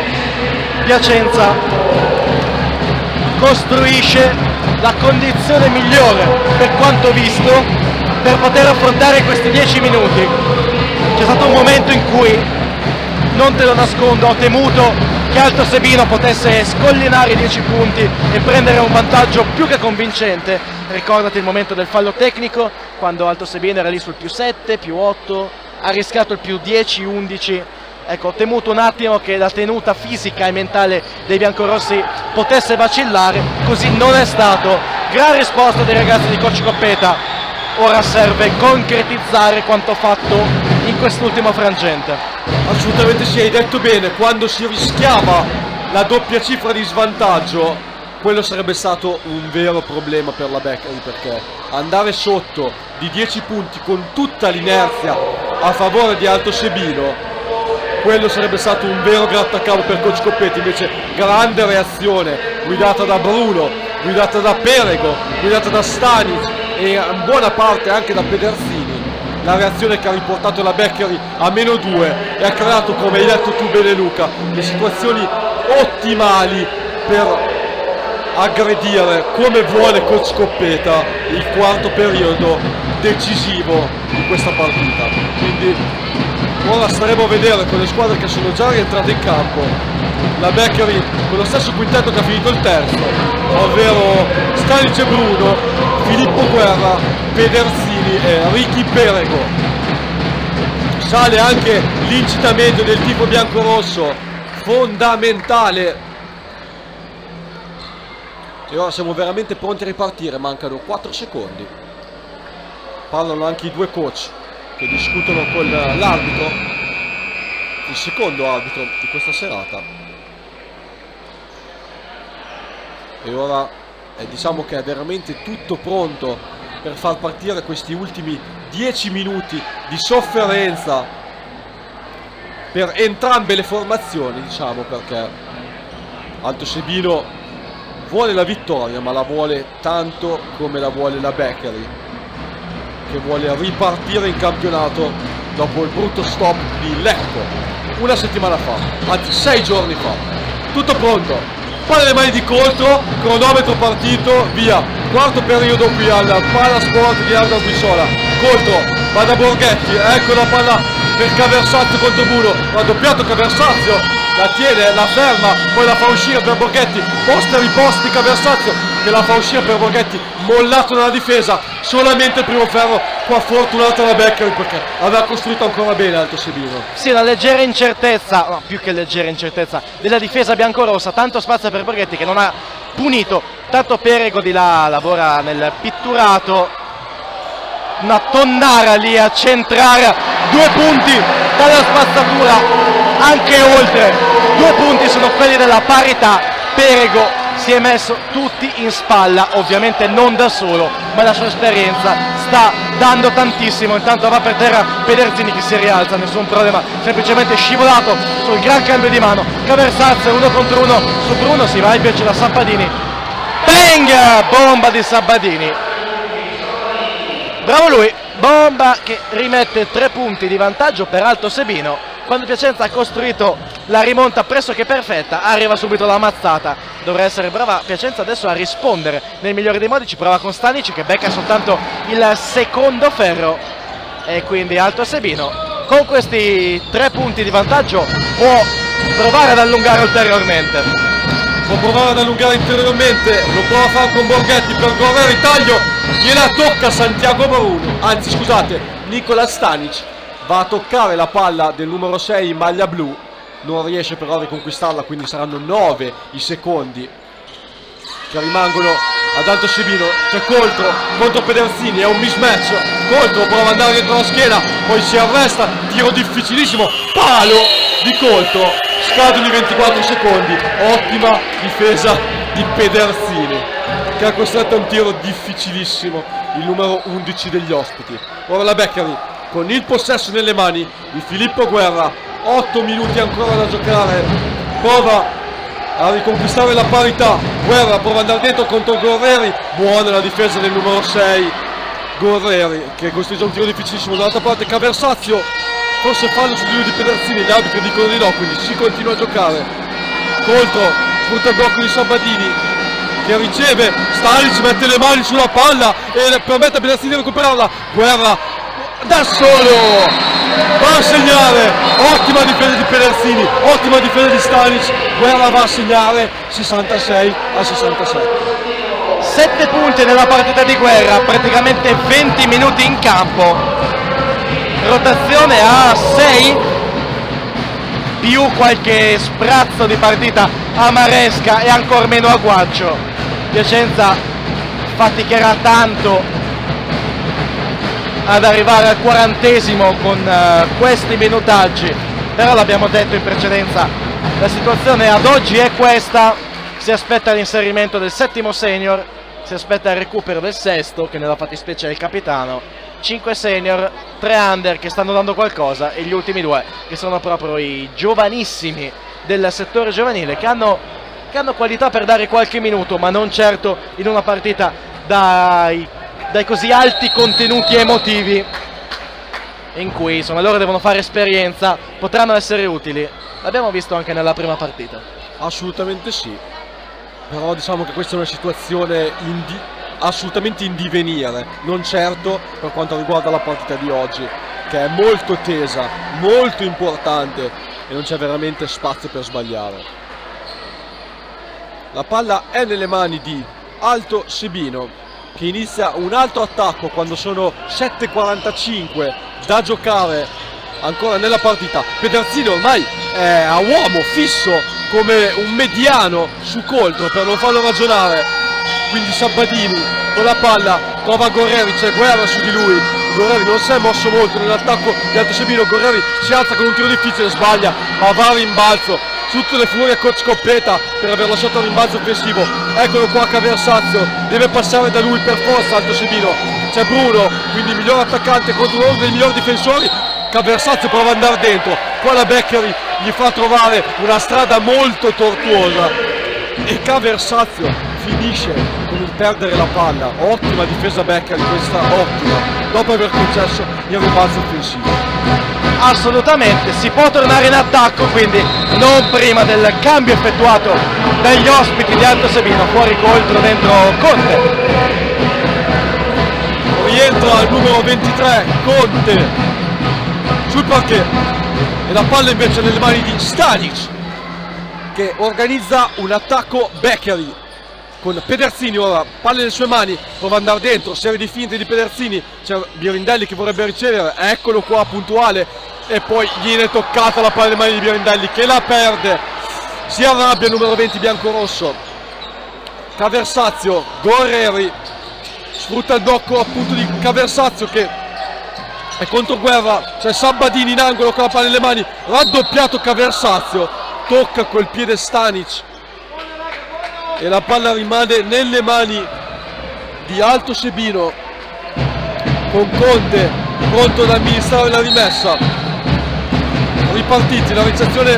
S1: Piacenza costruisce la condizione migliore per quanto visto per poter affrontare questi 10 minuti. C'è stato un momento in cui, non te lo nascondo, ho temuto che Alto Sebino potesse scollinare i 10 punti e prendere un vantaggio più che convincente. Ricordati il momento del fallo tecnico, quando Alto Sebino era lì sul più 7, più 8, ha rischiato il più 10, 11. Ecco, ho temuto un attimo che la tenuta fisica e mentale dei biancorossi potesse vacillare, così non è stato. Gran risposta dei ragazzi di Coach Coppeta, ora serve concretizzare quanto fatto in quest'ultimo frangente.
S2: Assolutamente sì, hai detto bene, quando si rischiava la doppia cifra di svantaggio, quello sarebbe stato un vero problema per la Becchery, perché andare sotto di 10 punti con tutta l'inerzia a favore di Alto Sebino, quello sarebbe stato un vero grattacapo per Coach Coppeta. Invece grande reazione guidata da Bruno, guidata da Perego, guidata da Stanic e in buona parte anche da Pederzini. La reazione che ha riportato la Becchery a -2 e ha creato, come hai detto tu bene Luca, le situazioni ottimali per aggredire come vuole Coach Coppeta il quarto periodo decisivo di questa partita. Quindi ora staremo a vedere con le squadre che sono già rientrate in campo. La Becchery con lo stesso quintetto che ha finito il terzo, ovvero Stanic e Bruno, Filippo Guerra, Pederzini e Ricky Perego. Sale anche l'incitamento del tifo biancorosso, fondamentale. E ora siamo veramente pronti a ripartire, mancano 4 secondi. Parlano anche i due coach che discutono con l'arbitro, il secondo arbitro di questa serata. e ora diciamo che è veramente tutto pronto per far partire questi ultimi 10 minuti di sofferenza per entrambe le formazioni, diciamo, perché Alto Sebino vuole la vittoria, ma la vuole tanto come la vuole la Becchery, che vuole ripartire in campionato dopo il brutto stop di Lecco una settimana fa, anzi 6 giorni fa. Tutto pronto, palla alle mani di Coltro, cronometro partito, via. Quarto periodo qui al Palasport di Arno Guisola. Coltro va da Borghetti, ecco la palla per Caversazio contro Muro, raddoppiato Caversazio, la tiene, la ferma, poi la fa uscire per Borghetti, posta e riposti Caversazio che la fa uscire per Borghetti, mollato nella difesa, solamente il primo ferro, qua fortunata la Becchery perché aveva costruito ancora bene Alto Sebino.
S1: Sì, una leggera incertezza, no, più che leggera incertezza, della difesa biancorossa, tanto spazio per Borghetti che non ha punito, tanto Perego di là lavora nel pitturato, una tonnara lì a centrare, 2 punti dalla spazzatura, anche oltre, 2 punti sono quelli della parità. Perego si è messo tutti in spalla, ovviamente non da solo, ma la sua esperienza sta dando tantissimo. Intanto va per terra Pederzini che si rialza, nessun problema, semplicemente scivolato sul gran cambio di mano. Caversazio 1 contro 1 su Bruno, si va, invece da Sabbadini, bang, bomba di Sabbadini, bravo lui, bomba che rimette 3 punti di vantaggio per Alto Sebino. Quando Piacenza ha costruito la rimonta pressoché perfetta, arriva subito la mazzata. Dovrà essere brava Piacenza adesso a rispondere nel migliore dei modi. Ci prova con Stanic che becca soltanto il secondo ferro, e quindi Alto Sebino con questi 3 punti di vantaggio può provare ad allungare ulteriormente.
S2: Può provare ad allungare ulteriormente, lo prova a fare con Borghetti per correre il taglio, gliela tocca Santiago Bruno, anzi scusate, Nicola Stanic. Va a toccare la palla del numero 6 in maglia blu, non riesce però a riconquistarla, quindi saranno 9 i secondi che rimangono ad Alto Sebino. C'è Coltro contro Pederzini, è un mismatch, Coltro prova ad andare dietro la schiena, poi si arresta, tiro difficilissimo, palo di Coltro, scadono i 24 secondi, ottima difesa di Pederzini che ha costretto un tiro difficilissimo il numero 11 degli ospiti. Ora la Becchery con il possesso nelle mani di Filippo Guerra, 8 minuti ancora da giocare, prova a riconquistare la parità, Guerra prova ad andare dentro contro Gorreri, buona la difesa del numero 6, Gorreri che costruisce un tiro difficilissimo. Dall'altra parte Caversazio, forse fallo su di Pederzini, gli arbitri dicono di no, quindi si continua a giocare. Coltro sfrutta il blocco di Sabbadini che riceve, Stanic mette le mani sulla palla e permette a Pederzini di recuperarla, Guerra da solo va a segnare, ottima difesa di Pederzini, ottima difesa di Stanic, Guerra va a segnare 66 a 67.
S1: 7 punti nella partita di Guerra, praticamente 20 minuti in campo, rotazione a 6 più qualche sprazzo di partita a Maresca e ancor meno a Guaccio. Piacenza faticherà tanto ad arrivare al 40esimo con questi minutaggi, però l'abbiamo detto in precedenza, la situazione ad oggi è questa. Si aspetta l'inserimento del 7° senior, si aspetta il recupero del 6° che nella fattispecie è il capitano, 5 senior, 3 under che stanno dando qualcosa e gli ultimi 2 che sono proprio i giovanissimi del settore giovanile che hanno qualità per dare qualche minuto, ma non certo in una partita dai così alti contenuti emotivi in cui insomma loro devono fare esperienza, potranno essere utili. L'abbiamo visto anche nella prima partita.
S2: Assolutamente sì, però diciamo che questa è una situazione assolutamente in divenire, non certo per quanto riguarda la partita di oggi, che è molto tesa, molto importante e non c'è veramente spazio per sbagliare. La palla è nelle mani di Alto Sebino che inizia un altro attacco quando sono 7:45 da giocare ancora nella partita. Pederzini ormai è a uomo fisso come un mediano su Coltro per non farlo ragionare, quindi Sabbadini con la palla trova Gorreri, c'è Guerra su di lui, Gorreri non si è mosso molto nell'attacco di Alto Sebino, Gorreri si alza con un tiro difficile, sbaglia ma va a rimbalzo tutte le furie coach Scoppeta per aver lasciato il rimbalzo offensivo. Eccolo qua Caversazio, deve passare da lui per forza Alto Sebino. C'è Bruno, quindi il miglior attaccante contro uno dei migliori difensori. Caversazio prova ad andare dentro, qua la Beccheri gli fa trovare una strada molto tortuosa e Caversazio finisce con il perdere la palla. Ottima difesa Beccheri, questa ottima, dopo aver concesso il rimbalzo offensivo.
S1: Assolutamente, si può tornare in attacco, quindi non prima del cambio effettuato dagli ospiti di Alto Sebino. Fuori contro dentro Conte.
S2: Rientra il numero 23 Conte sul parquet e la palla invece nelle mani di Stanic, che organizza un attacco Beccheri con Pedersini. Ora palla nelle sue mani, prova ad andare dentro, serie di finte di Pedersini, c'è Birindelli che vorrebbe ricevere, eccolo qua puntuale, e poi gli viene toccata la palla nelle mani di Birindelli che la perde. Si arrabbia il numero 20 biancorosso. Caversazio, Guerrieri sfrutta il blocco appunto di Caversazio che è contro guerra, c'è Sabadini in angolo con la palla nelle mani, raddoppiato Caversazio, tocca col piede Stanic e la palla rimane nelle mani di Alto Sebino, con Conte pronto ad amministrare la rimessa. Ripartiti, la ricezione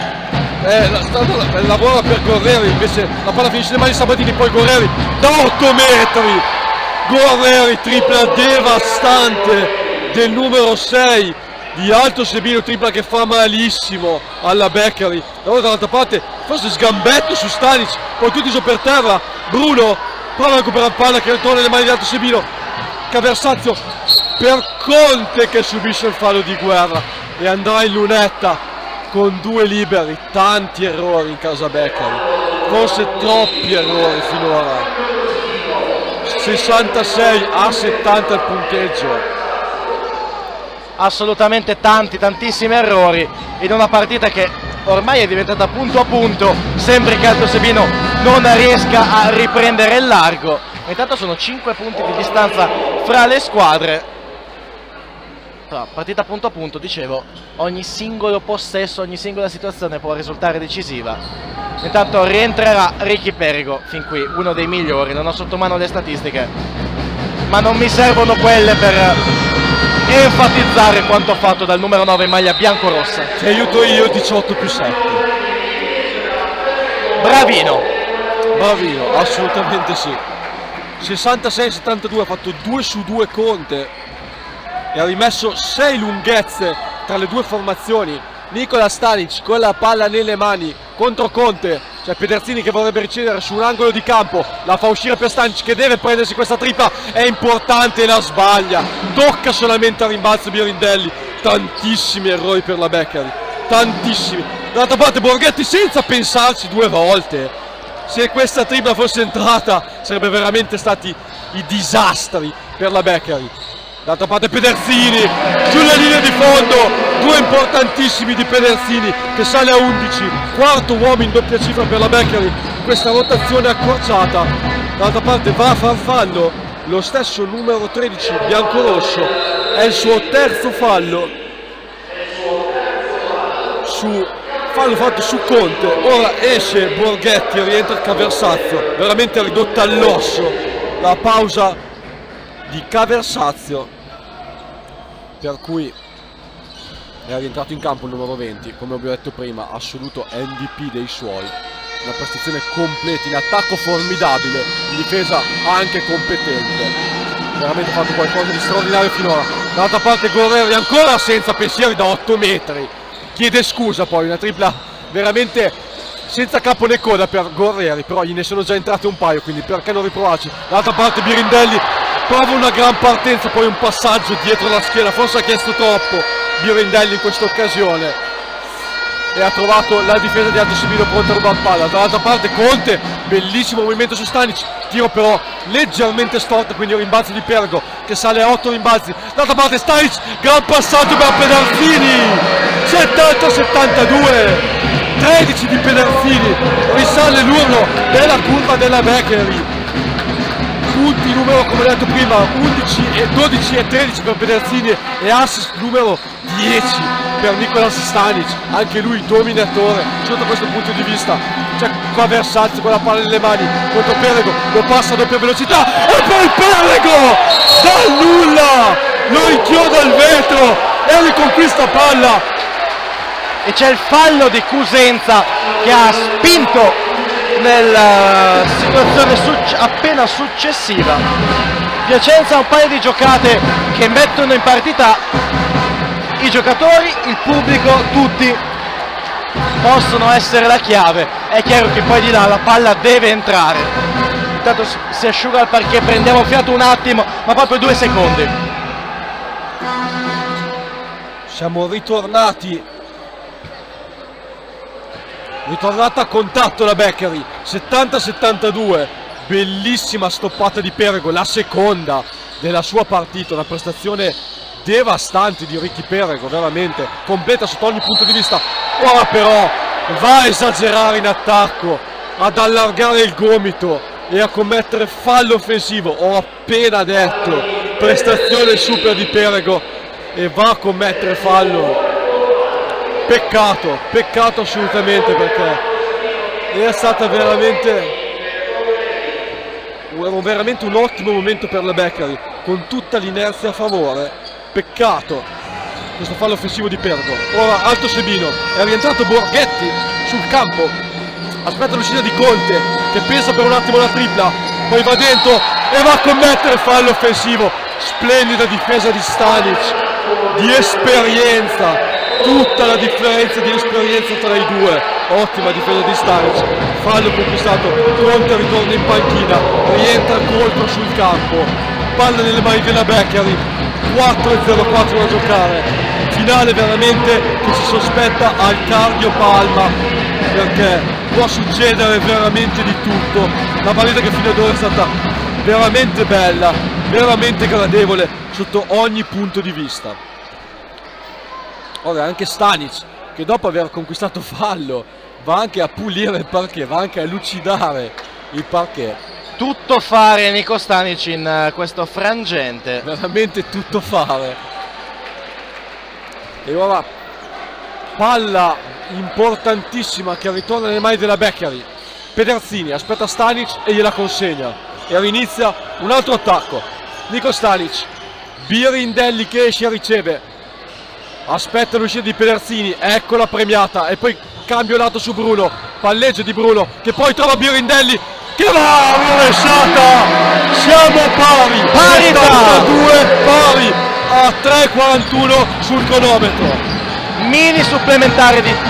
S2: lavora per Guerrieri, invece la palla finisce nelle mani di Sabadini, poi Guerrieri da 8 metri, Guerrieri tripla devastante del numero 6 di Alto Sebino, tripla che fa malissimo alla Beccheri. Dall'altra parte forse sgambetto su Stanic, poi tutti su per terra. Bruno prova a recuperare palla che ritorna nelle mani di Alto Sebino. Caversazio per Conte che subisce il fallo di guerra e andrà in lunetta con 2 liberi. Tanti errori in casa Beccheri, forse troppi errori finora. 66 a 70 il punteggio.
S1: Assolutamente tantissimi errori in una partita che ormai è diventata punto a punto. Sembra che Alto Sebino non riesca a riprendere il largo. Intanto sono 5 punti di distanza fra le squadre. Partita punto a punto, dicevo, ogni singolo possesso, ogni singola situazione può risultare decisiva. Intanto rientrerà Ricky Perigo, fin qui uno dei migliori. Non ho sotto mano le statistiche, ma non mi servono quelle per enfatizzare quanto fatto dal numero 9 in maglia biancorossa.
S2: Ti aiuto io, 18+7.
S1: Bravino,
S2: assolutamente sì. 66-72, ha fatto 2 su 2 Conte e ha rimesso 6 lunghezze tra le due formazioni. Nikola Stanic con la palla nelle mani contro Conte, c'è Pedersini che vorrebbe ricevere su un angolo di campo, la fa uscire per Stanic che deve prendersi questa tripla, è importante e la sbaglia, tocca solamente a rimbalzo Birindelli. Tantissimi errori per la Beccheri, tantissimi. D'altra parte Borghetti senza pensarci 2 volte, se questa tripla fosse entrata sarebbe veramente stati i disastri per la Beccheri. D'altra parte Pedersini sulla linea di fondo, 2 importantissimi di Pedersini che sale a 11, quarto uomo in doppia cifra per la Beccheri, questa rotazione accorciata. Dall'altra parte va a far fallo lo stesso numero 13 biancorosso, è il suo terzo fallo su fallo fatto su Conte. Ora esce Borghetti e rientra Caversazio, veramente ridotta all'osso la pausa di Caversazio, per cui è rientrato in campo il numero 20, come abbiamo detto prima, assoluto MVP dei suoi, una prestazione completa, in attacco formidabile, in difesa anche competente, veramente fatto qualcosa di straordinario finora. Dall'altra parte Guerrieri ancora senza pensieri da 8 metri, chiede scusa poi, una tripla veramente senza capo né coda per Guerrieri, però gliene sono già entrate un paio, quindi perché non riprovarci. Dall'altra parte Birindelli prova una gran partenza, poi un passaggio dietro la schiena, forse ha chiesto troppo Birindelli in questa occasione e ha trovato la difesa di Alto Sebino pronta a rubare palla. Dall'altra parte Conte, bellissimo movimento su Stanic, tiro però leggermente storto, quindi un rimbalzo di Pergo che sale a 8 rimbalzi. Dall'altra parte Stanic, gran passaggio per Pedersini, 70-72, 13 di Pedersini, risale l'urlo della curva della Beccheri. Punti numero, come ho detto prima, 11 e 12 e 13 per Pedersini e assist numero 10 per Nicolas Stanic, anche lui dominatore sotto questo punto di vista. C'è qua Versace con la palla nelle mani contro Perego, lo passa a doppia velocità e poi Perego dal nulla lo inchioda al vetro e riconquista palla.
S1: E c'è il fallo di Cosenza che ha spinto nella situazione appena successiva. Piacenza ha un paio di giocate che mettono in partita i giocatori, il pubblico, tutti possono essere la chiave. È chiaro che poi di là la palla deve entrare. Intanto si asciuga il parquet, prendiamo fiato un attimo, ma proprio 2 secondi.
S2: Siamo ritornati. Ritornata a contatto la Becchery, 70-72, bellissima stoppata di Perego, la seconda della sua partita, una prestazione devastante di Ricky Perego, veramente, completa sotto ogni punto di vista. Ora però va a esagerare in attacco, ad allargare il gomito e a commettere fallo offensivo, ho appena detto, prestazione super di Perego e va a commettere fallo. Peccato assolutamente, perché è stata veramente un ottimo momento per la Becchery, con tutta l'inerzia a favore. Peccato questo fallo offensivo di Perego. Ora Alto Sebino, è rientrato Borghetti sul campo, aspetta l'uscita di Conte che pensa per un attimo la tripla, poi va dentro e va a commettere fallo offensivo. Splendida difesa di Stanic, di esperienza, tutta la differenza di esperienza tra i due. Ottima difesa di Stanic, fallo conquistato, Conte ritorna in panchina, rientra colpo sul campo, palla nelle mani della Becchery, 4-0-4 da giocare, finale veramente che si sospetta al cardiopalma, perché può succedere veramente di tutto. La partita che fino ad ora è stata veramente bella, veramente gradevole sotto ogni punto di vista. Ora anche Stanic, che dopo aver conquistato fallo va anche a pulire il parquet, va anche a lucidare il parquet.
S1: Tutto fare Nico Stanic in questo frangente.
S2: Veramente tutto fare. E ora palla importantissima che ritorna nelle mani della Becchery. Pederzini aspetta Stanic e gliela consegna. E inizia un altro attacco. Nico Stanic, Birindelli che esce e riceve. Aspetta l'uscita di Pederzini, ecco la premiata e poi cambio lato su Bruno, palleggio di Bruno che poi trova Birindelli che va, rovesciata, siamo pari, 72 pari a 3:41 sul cronometro.
S1: Mini supplementare di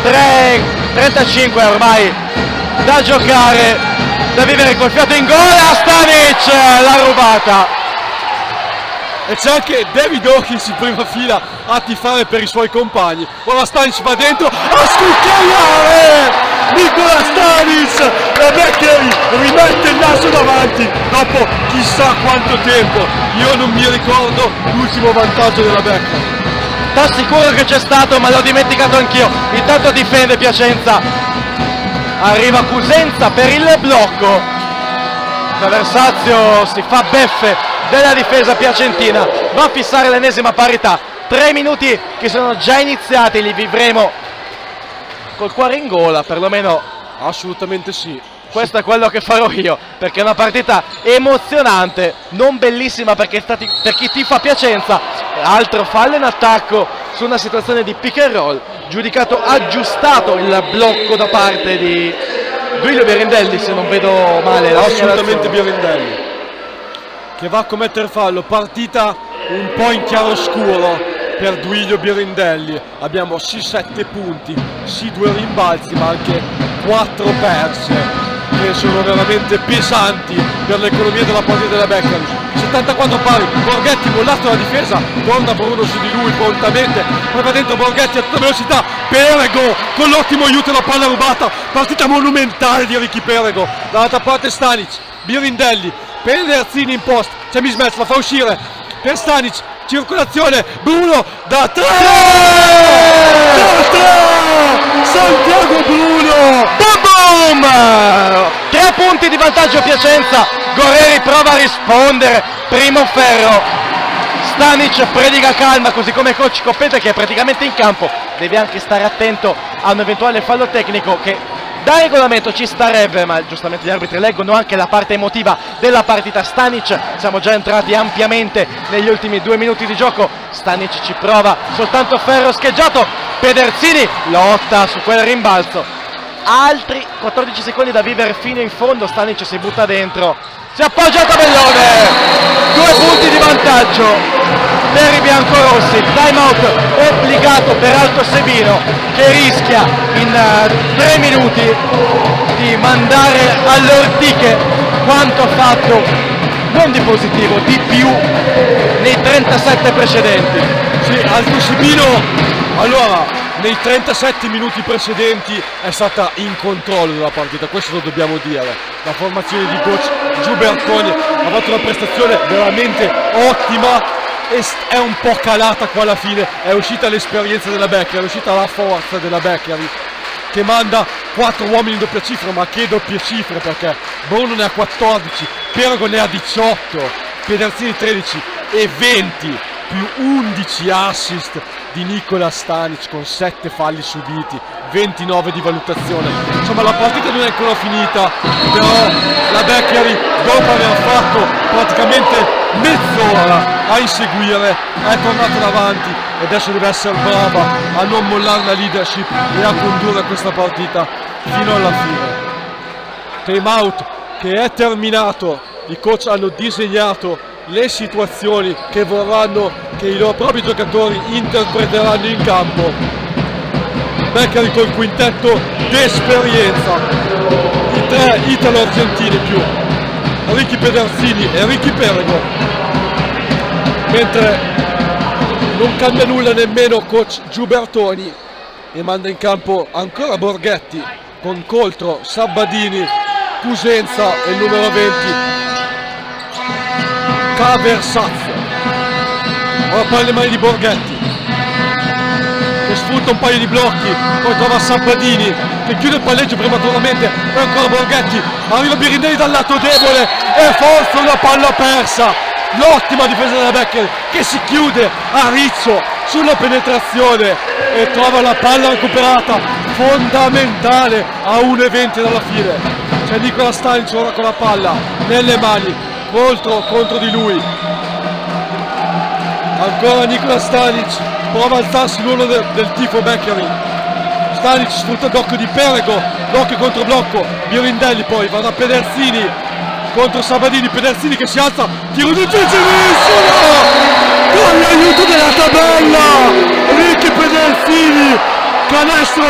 S1: 3:35 ormai da giocare, da vivere col fiato in gola. Stanic l'ha rubata.
S2: E c'è anche David Hawkins in prima fila a tifare per i suoi compagni. Ora Stanic va dentro a scucchiaiare! Nicolas Stanic! La Becchery rimette il naso davanti dopo chissà quanto tempo. Io non mi ricordo l'ultimo vantaggio della Becchery.
S1: T'assicuro che c'è stato, ma l'ho dimenticato anch'io. Intanto difende Piacenza. Arriva Cosenza per il blocco. Versazio si fa beffe della difesa piacentina, va a fissare l'ennesima parità. 3 minuti che sono già iniziati, li vivremo col cuore in gola, perlomeno
S2: assolutamente sì.
S1: Questo è quello che farò io, perché è una partita emozionante, non bellissima per chi tifa Piacenza. Altro fallo in attacco su una situazione di pick and roll, giudicato aggiustato il blocco da parte di Duilio Birindelli, se non vedo male la
S2: assolutamente Birindelli che va a commettere fallo. Partita un po' in chiaroscuro per Duilio Birindelli. Abbiamo sì 7 punti, sì 2 rimbalzi, ma anche 4 perse che sono veramente pesanti per l'economia della partita della Becchery. 74 pari, Borghetti mollato la difesa, torna Bruno su di lui prontamente, poi va dentro Borghetti a tutta velocità, Perego con l'ottimo aiuto alla palla rubata, partita monumentale di Ricky Perego. Dall'altra parte Stanic, Birindelli, Pederzini in post, c'è mismatch, la fa uscire per Stanic, circolazione, Bruno da 3! Da 3! Santiago Bruno!
S1: Boom! 3 punti di vantaggio Piacenza, Goreri prova a rispondere, primo ferro Stanic predica calma, così come coach Coppete, che è praticamente in campo, deve anche stare attento a un eventuale fallo tecnico che da regolamento ci starebbe, ma giustamente gli arbitri leggono anche la parte emotiva della partita. Stanic, siamo già entrati ampiamente negli ultimi 2 minuti di gioco, Stanic ci prova, soltanto ferro scheggiato, Pedersini lotta su quel rimbalzo, altri 14 secondi da vivere fino in fondo, Stanic si butta dentro, si appoggia a tabellone, 2 punti di vantaggio per i biancorossi. Time out obbligato per Alto Sebino, che rischia in 3 minuti di mandare alle ortiche quanto ha fatto, non di positivo, di più nei 37 precedenti.
S2: Sì, Alto Sebino allora nei 37 minuti precedenti è stata in controllo della partita, questo lo dobbiamo dire. La formazione di coach Giu Bertoni ha fatto una prestazione veramente ottima e è un po' calata qua alla fine, è uscita l'esperienza della Beccaria, è uscita la forza della Beccaria, che manda 4 uomini in doppia cifra, ma che doppie cifre, perché Bruno ne ha 14, Perego ne ha 18, Pedersini 13 e 20 più 11 assist di Nikola Stanic con 7 falli subiti, 29 di valutazione. Insomma, la partita non è ancora finita, però la Beccaria, dopo aver fatto praticamente mezz'ora a inseguire, è tornata davanti e adesso deve essere brava a non mollare la leadership e a condurre questa partita fino alla fine. Time out che è terminato, i coach hanno disegnato le situazioni che vorranno che i loro propri giocatori interpreteranno in campo. Beccaria col quintetto d'esperienza, i 3 italo-argentini più Ricky Pedersini e Ricky Perego, mentre non cambia nulla nemmeno coach Giu Bertoni e manda in campo ancora Borghetti con Coltro, Sabbadini, Pusenza e il numero 20 Caversazzo. Ora palla le mani di Borghetti che sfrutta un paio di blocchi, poi trova Sabbadini che chiude il palleggio prematuramente, poi ancora Borghetti, arriva Birindelli dal lato debole e forza una palla persa. L'ottima difesa della Beccaria che si chiude a riccio sulla penetrazione e trova la palla recuperata, fondamentale a 1:20 dalla fine. C'è Nikola Stanic ora con la palla nelle mani, contro di lui, ancora Nikola Stanic prova a alzarsi l'uno del tifo Beccaria. Stanic sfrutta il blocco di Perego, blocco contro blocco, Birindelli poi va da Pedersini contro Sabbadini, Pedersini che si alza, tiro difficilissimo con l'aiuto della tabella, Ricky Pedersini, canestro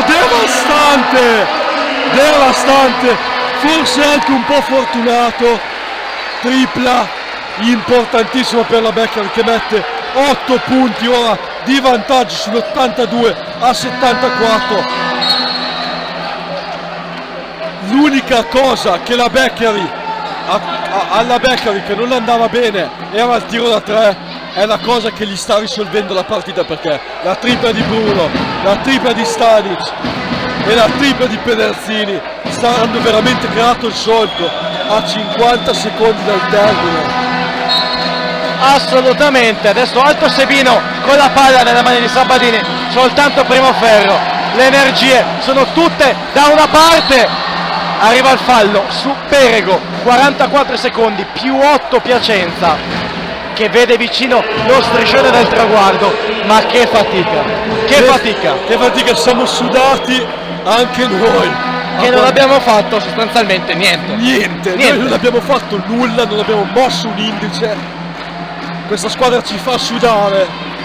S2: devastante, forse anche un po' fortunato, tripla importantissimo per la Beccaria che mette 8 punti ora di vantaggio sull'82 a 74. L'unica cosa che la Beccaria alla Beccaria che non andava bene era il tiro da 3, è la cosa che gli sta risolvendo la partita, perché la tripla di Bruno, la tripla di Stanic e la tripla di Pedersini hanno veramente creato il solco a 50 secondi dal termine.
S1: Assolutamente, adesso Alto Sebino con la palla nelle mani di Sabbadini, soltanto primo ferro, le energie sono tutte da una parte, arriva il fallo su Perego, 44 secondi più 8 Piacenza che vede vicino lo striscione del traguardo, ma che fatica,
S2: siamo sudati anche noi,
S1: che non abbiamo fatto sostanzialmente niente.
S2: Noi non abbiamo fatto nulla, non abbiamo mosso un indice. Questa squadra ci fa sudare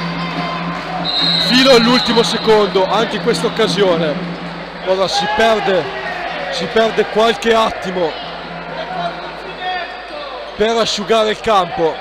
S2: fino all'ultimo secondo, anche in questa occasione. Ora si perde qualche attimo per asciugare il campo.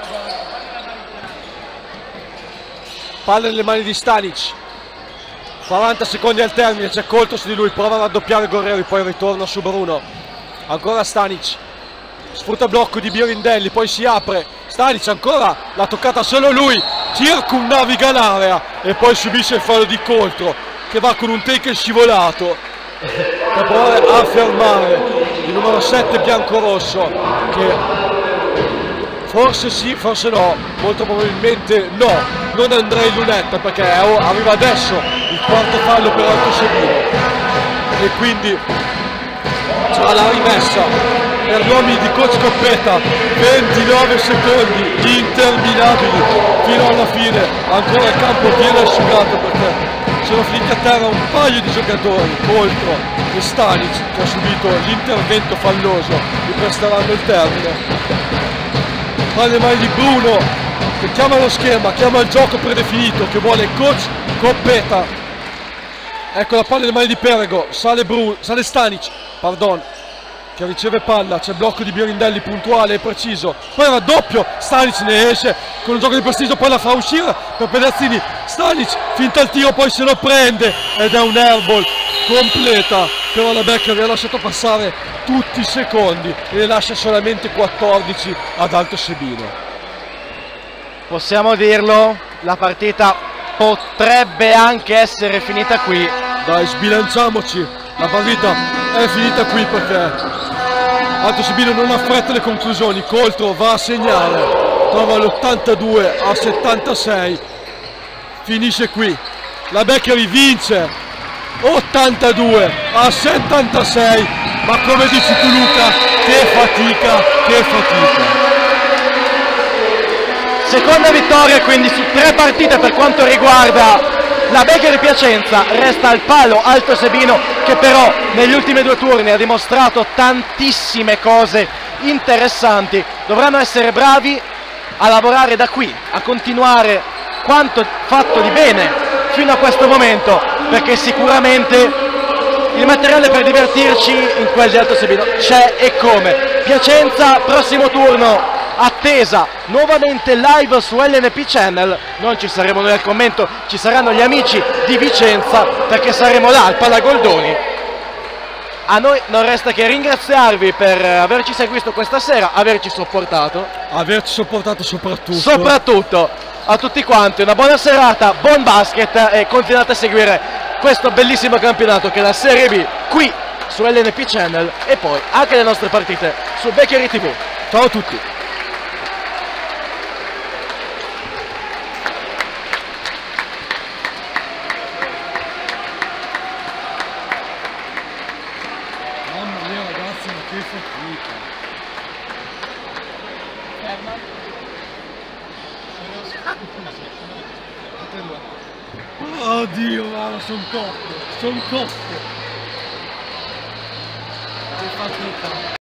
S2: Palla nelle mani di Stanic, 40 secondi al termine, c'è Coltro su di lui, prova a raddoppiare Gorreri, poi ritorna su Bruno. Ancora Stanic, sfrutta il blocco di Birindelli, poi si apre, Stanic ancora, l'ha toccata solo lui, circumnaviga l'area e poi subisce il fallo di Coltro che va con un take scivolato per provare a fermare il numero 7 biancorosso che Forse sì, forse no, molto probabilmente no, non andrei in lunetta perché arriva adesso il quarto fallo per Alto Sabino e quindi sarà la rimessa per gli uomini di coach Coppetta. 29 secondi interminabili fino alla fine, ancora il campo viene asciugato perché sono finiti a terra un paio di giocatori, Coltro e Stanic, che ha subito l'intervento falloso, gli presteranno il termine. Palla in mani di Bruno che chiama lo schema, chiama il gioco predefinito che vuole il coach Coppetta. Ecco la palla in mani di Perego, sale Stanic, che riceve palla, c'è il blocco di Birindelli puntuale e preciso, poi il raddoppio, Stanic ne esce con un gioco di prestigio, poi la fa uscire per Pedazzini, Stanic finta il tiro, poi se lo prende ed è un airball completa, però la Becker vi ha lasciato passare tutti i secondi e ne lascia solamente 14 ad Alto Sabino.
S1: Possiamo dirlo, la partita potrebbe anche essere finita qui.
S2: Dai, sbilanciamoci, la partita è finita qui perché Alto Sabino non affretta le conclusioni, Coltro va a segnare, trova l'82 a 76, finisce qui, la Beccari vince 82 a 76, ma come dici tu Luca, che fatica, che fatica.
S1: Seconda vittoria quindi su 3 partite per quanto riguarda la Beccari Piacenza. Resta al palo Alto Sabino che però negli ultimi 2 turni ha dimostrato tantissime cose interessanti. Dovranno essere bravi a lavorare da qui, a continuare quanto fatto di bene fino a questo momento, perché sicuramente il materiale per divertirci in quel di Alto Sabino c'è e come. Piacenza, prossimo turno, attesa nuovamente live su LNP Channel. Non ci saremo noi al commento, ci saranno gli amici di Vicenza perché saremo là al Palagoldoni. A noi non resta che ringraziarvi per averci seguito questa sera, averci sopportato soprattutto a tutti quanti. Una buona serata, buon basket e continuate a seguire questo bellissimo campionato che è la Serie B qui su LNP Channel e poi anche le nostre partite su Beccari TV.
S2: Ciao a tutti. Mamma mia ragazzi, ma che fatica. Oddio, mamma, sono cotto. Che fatica.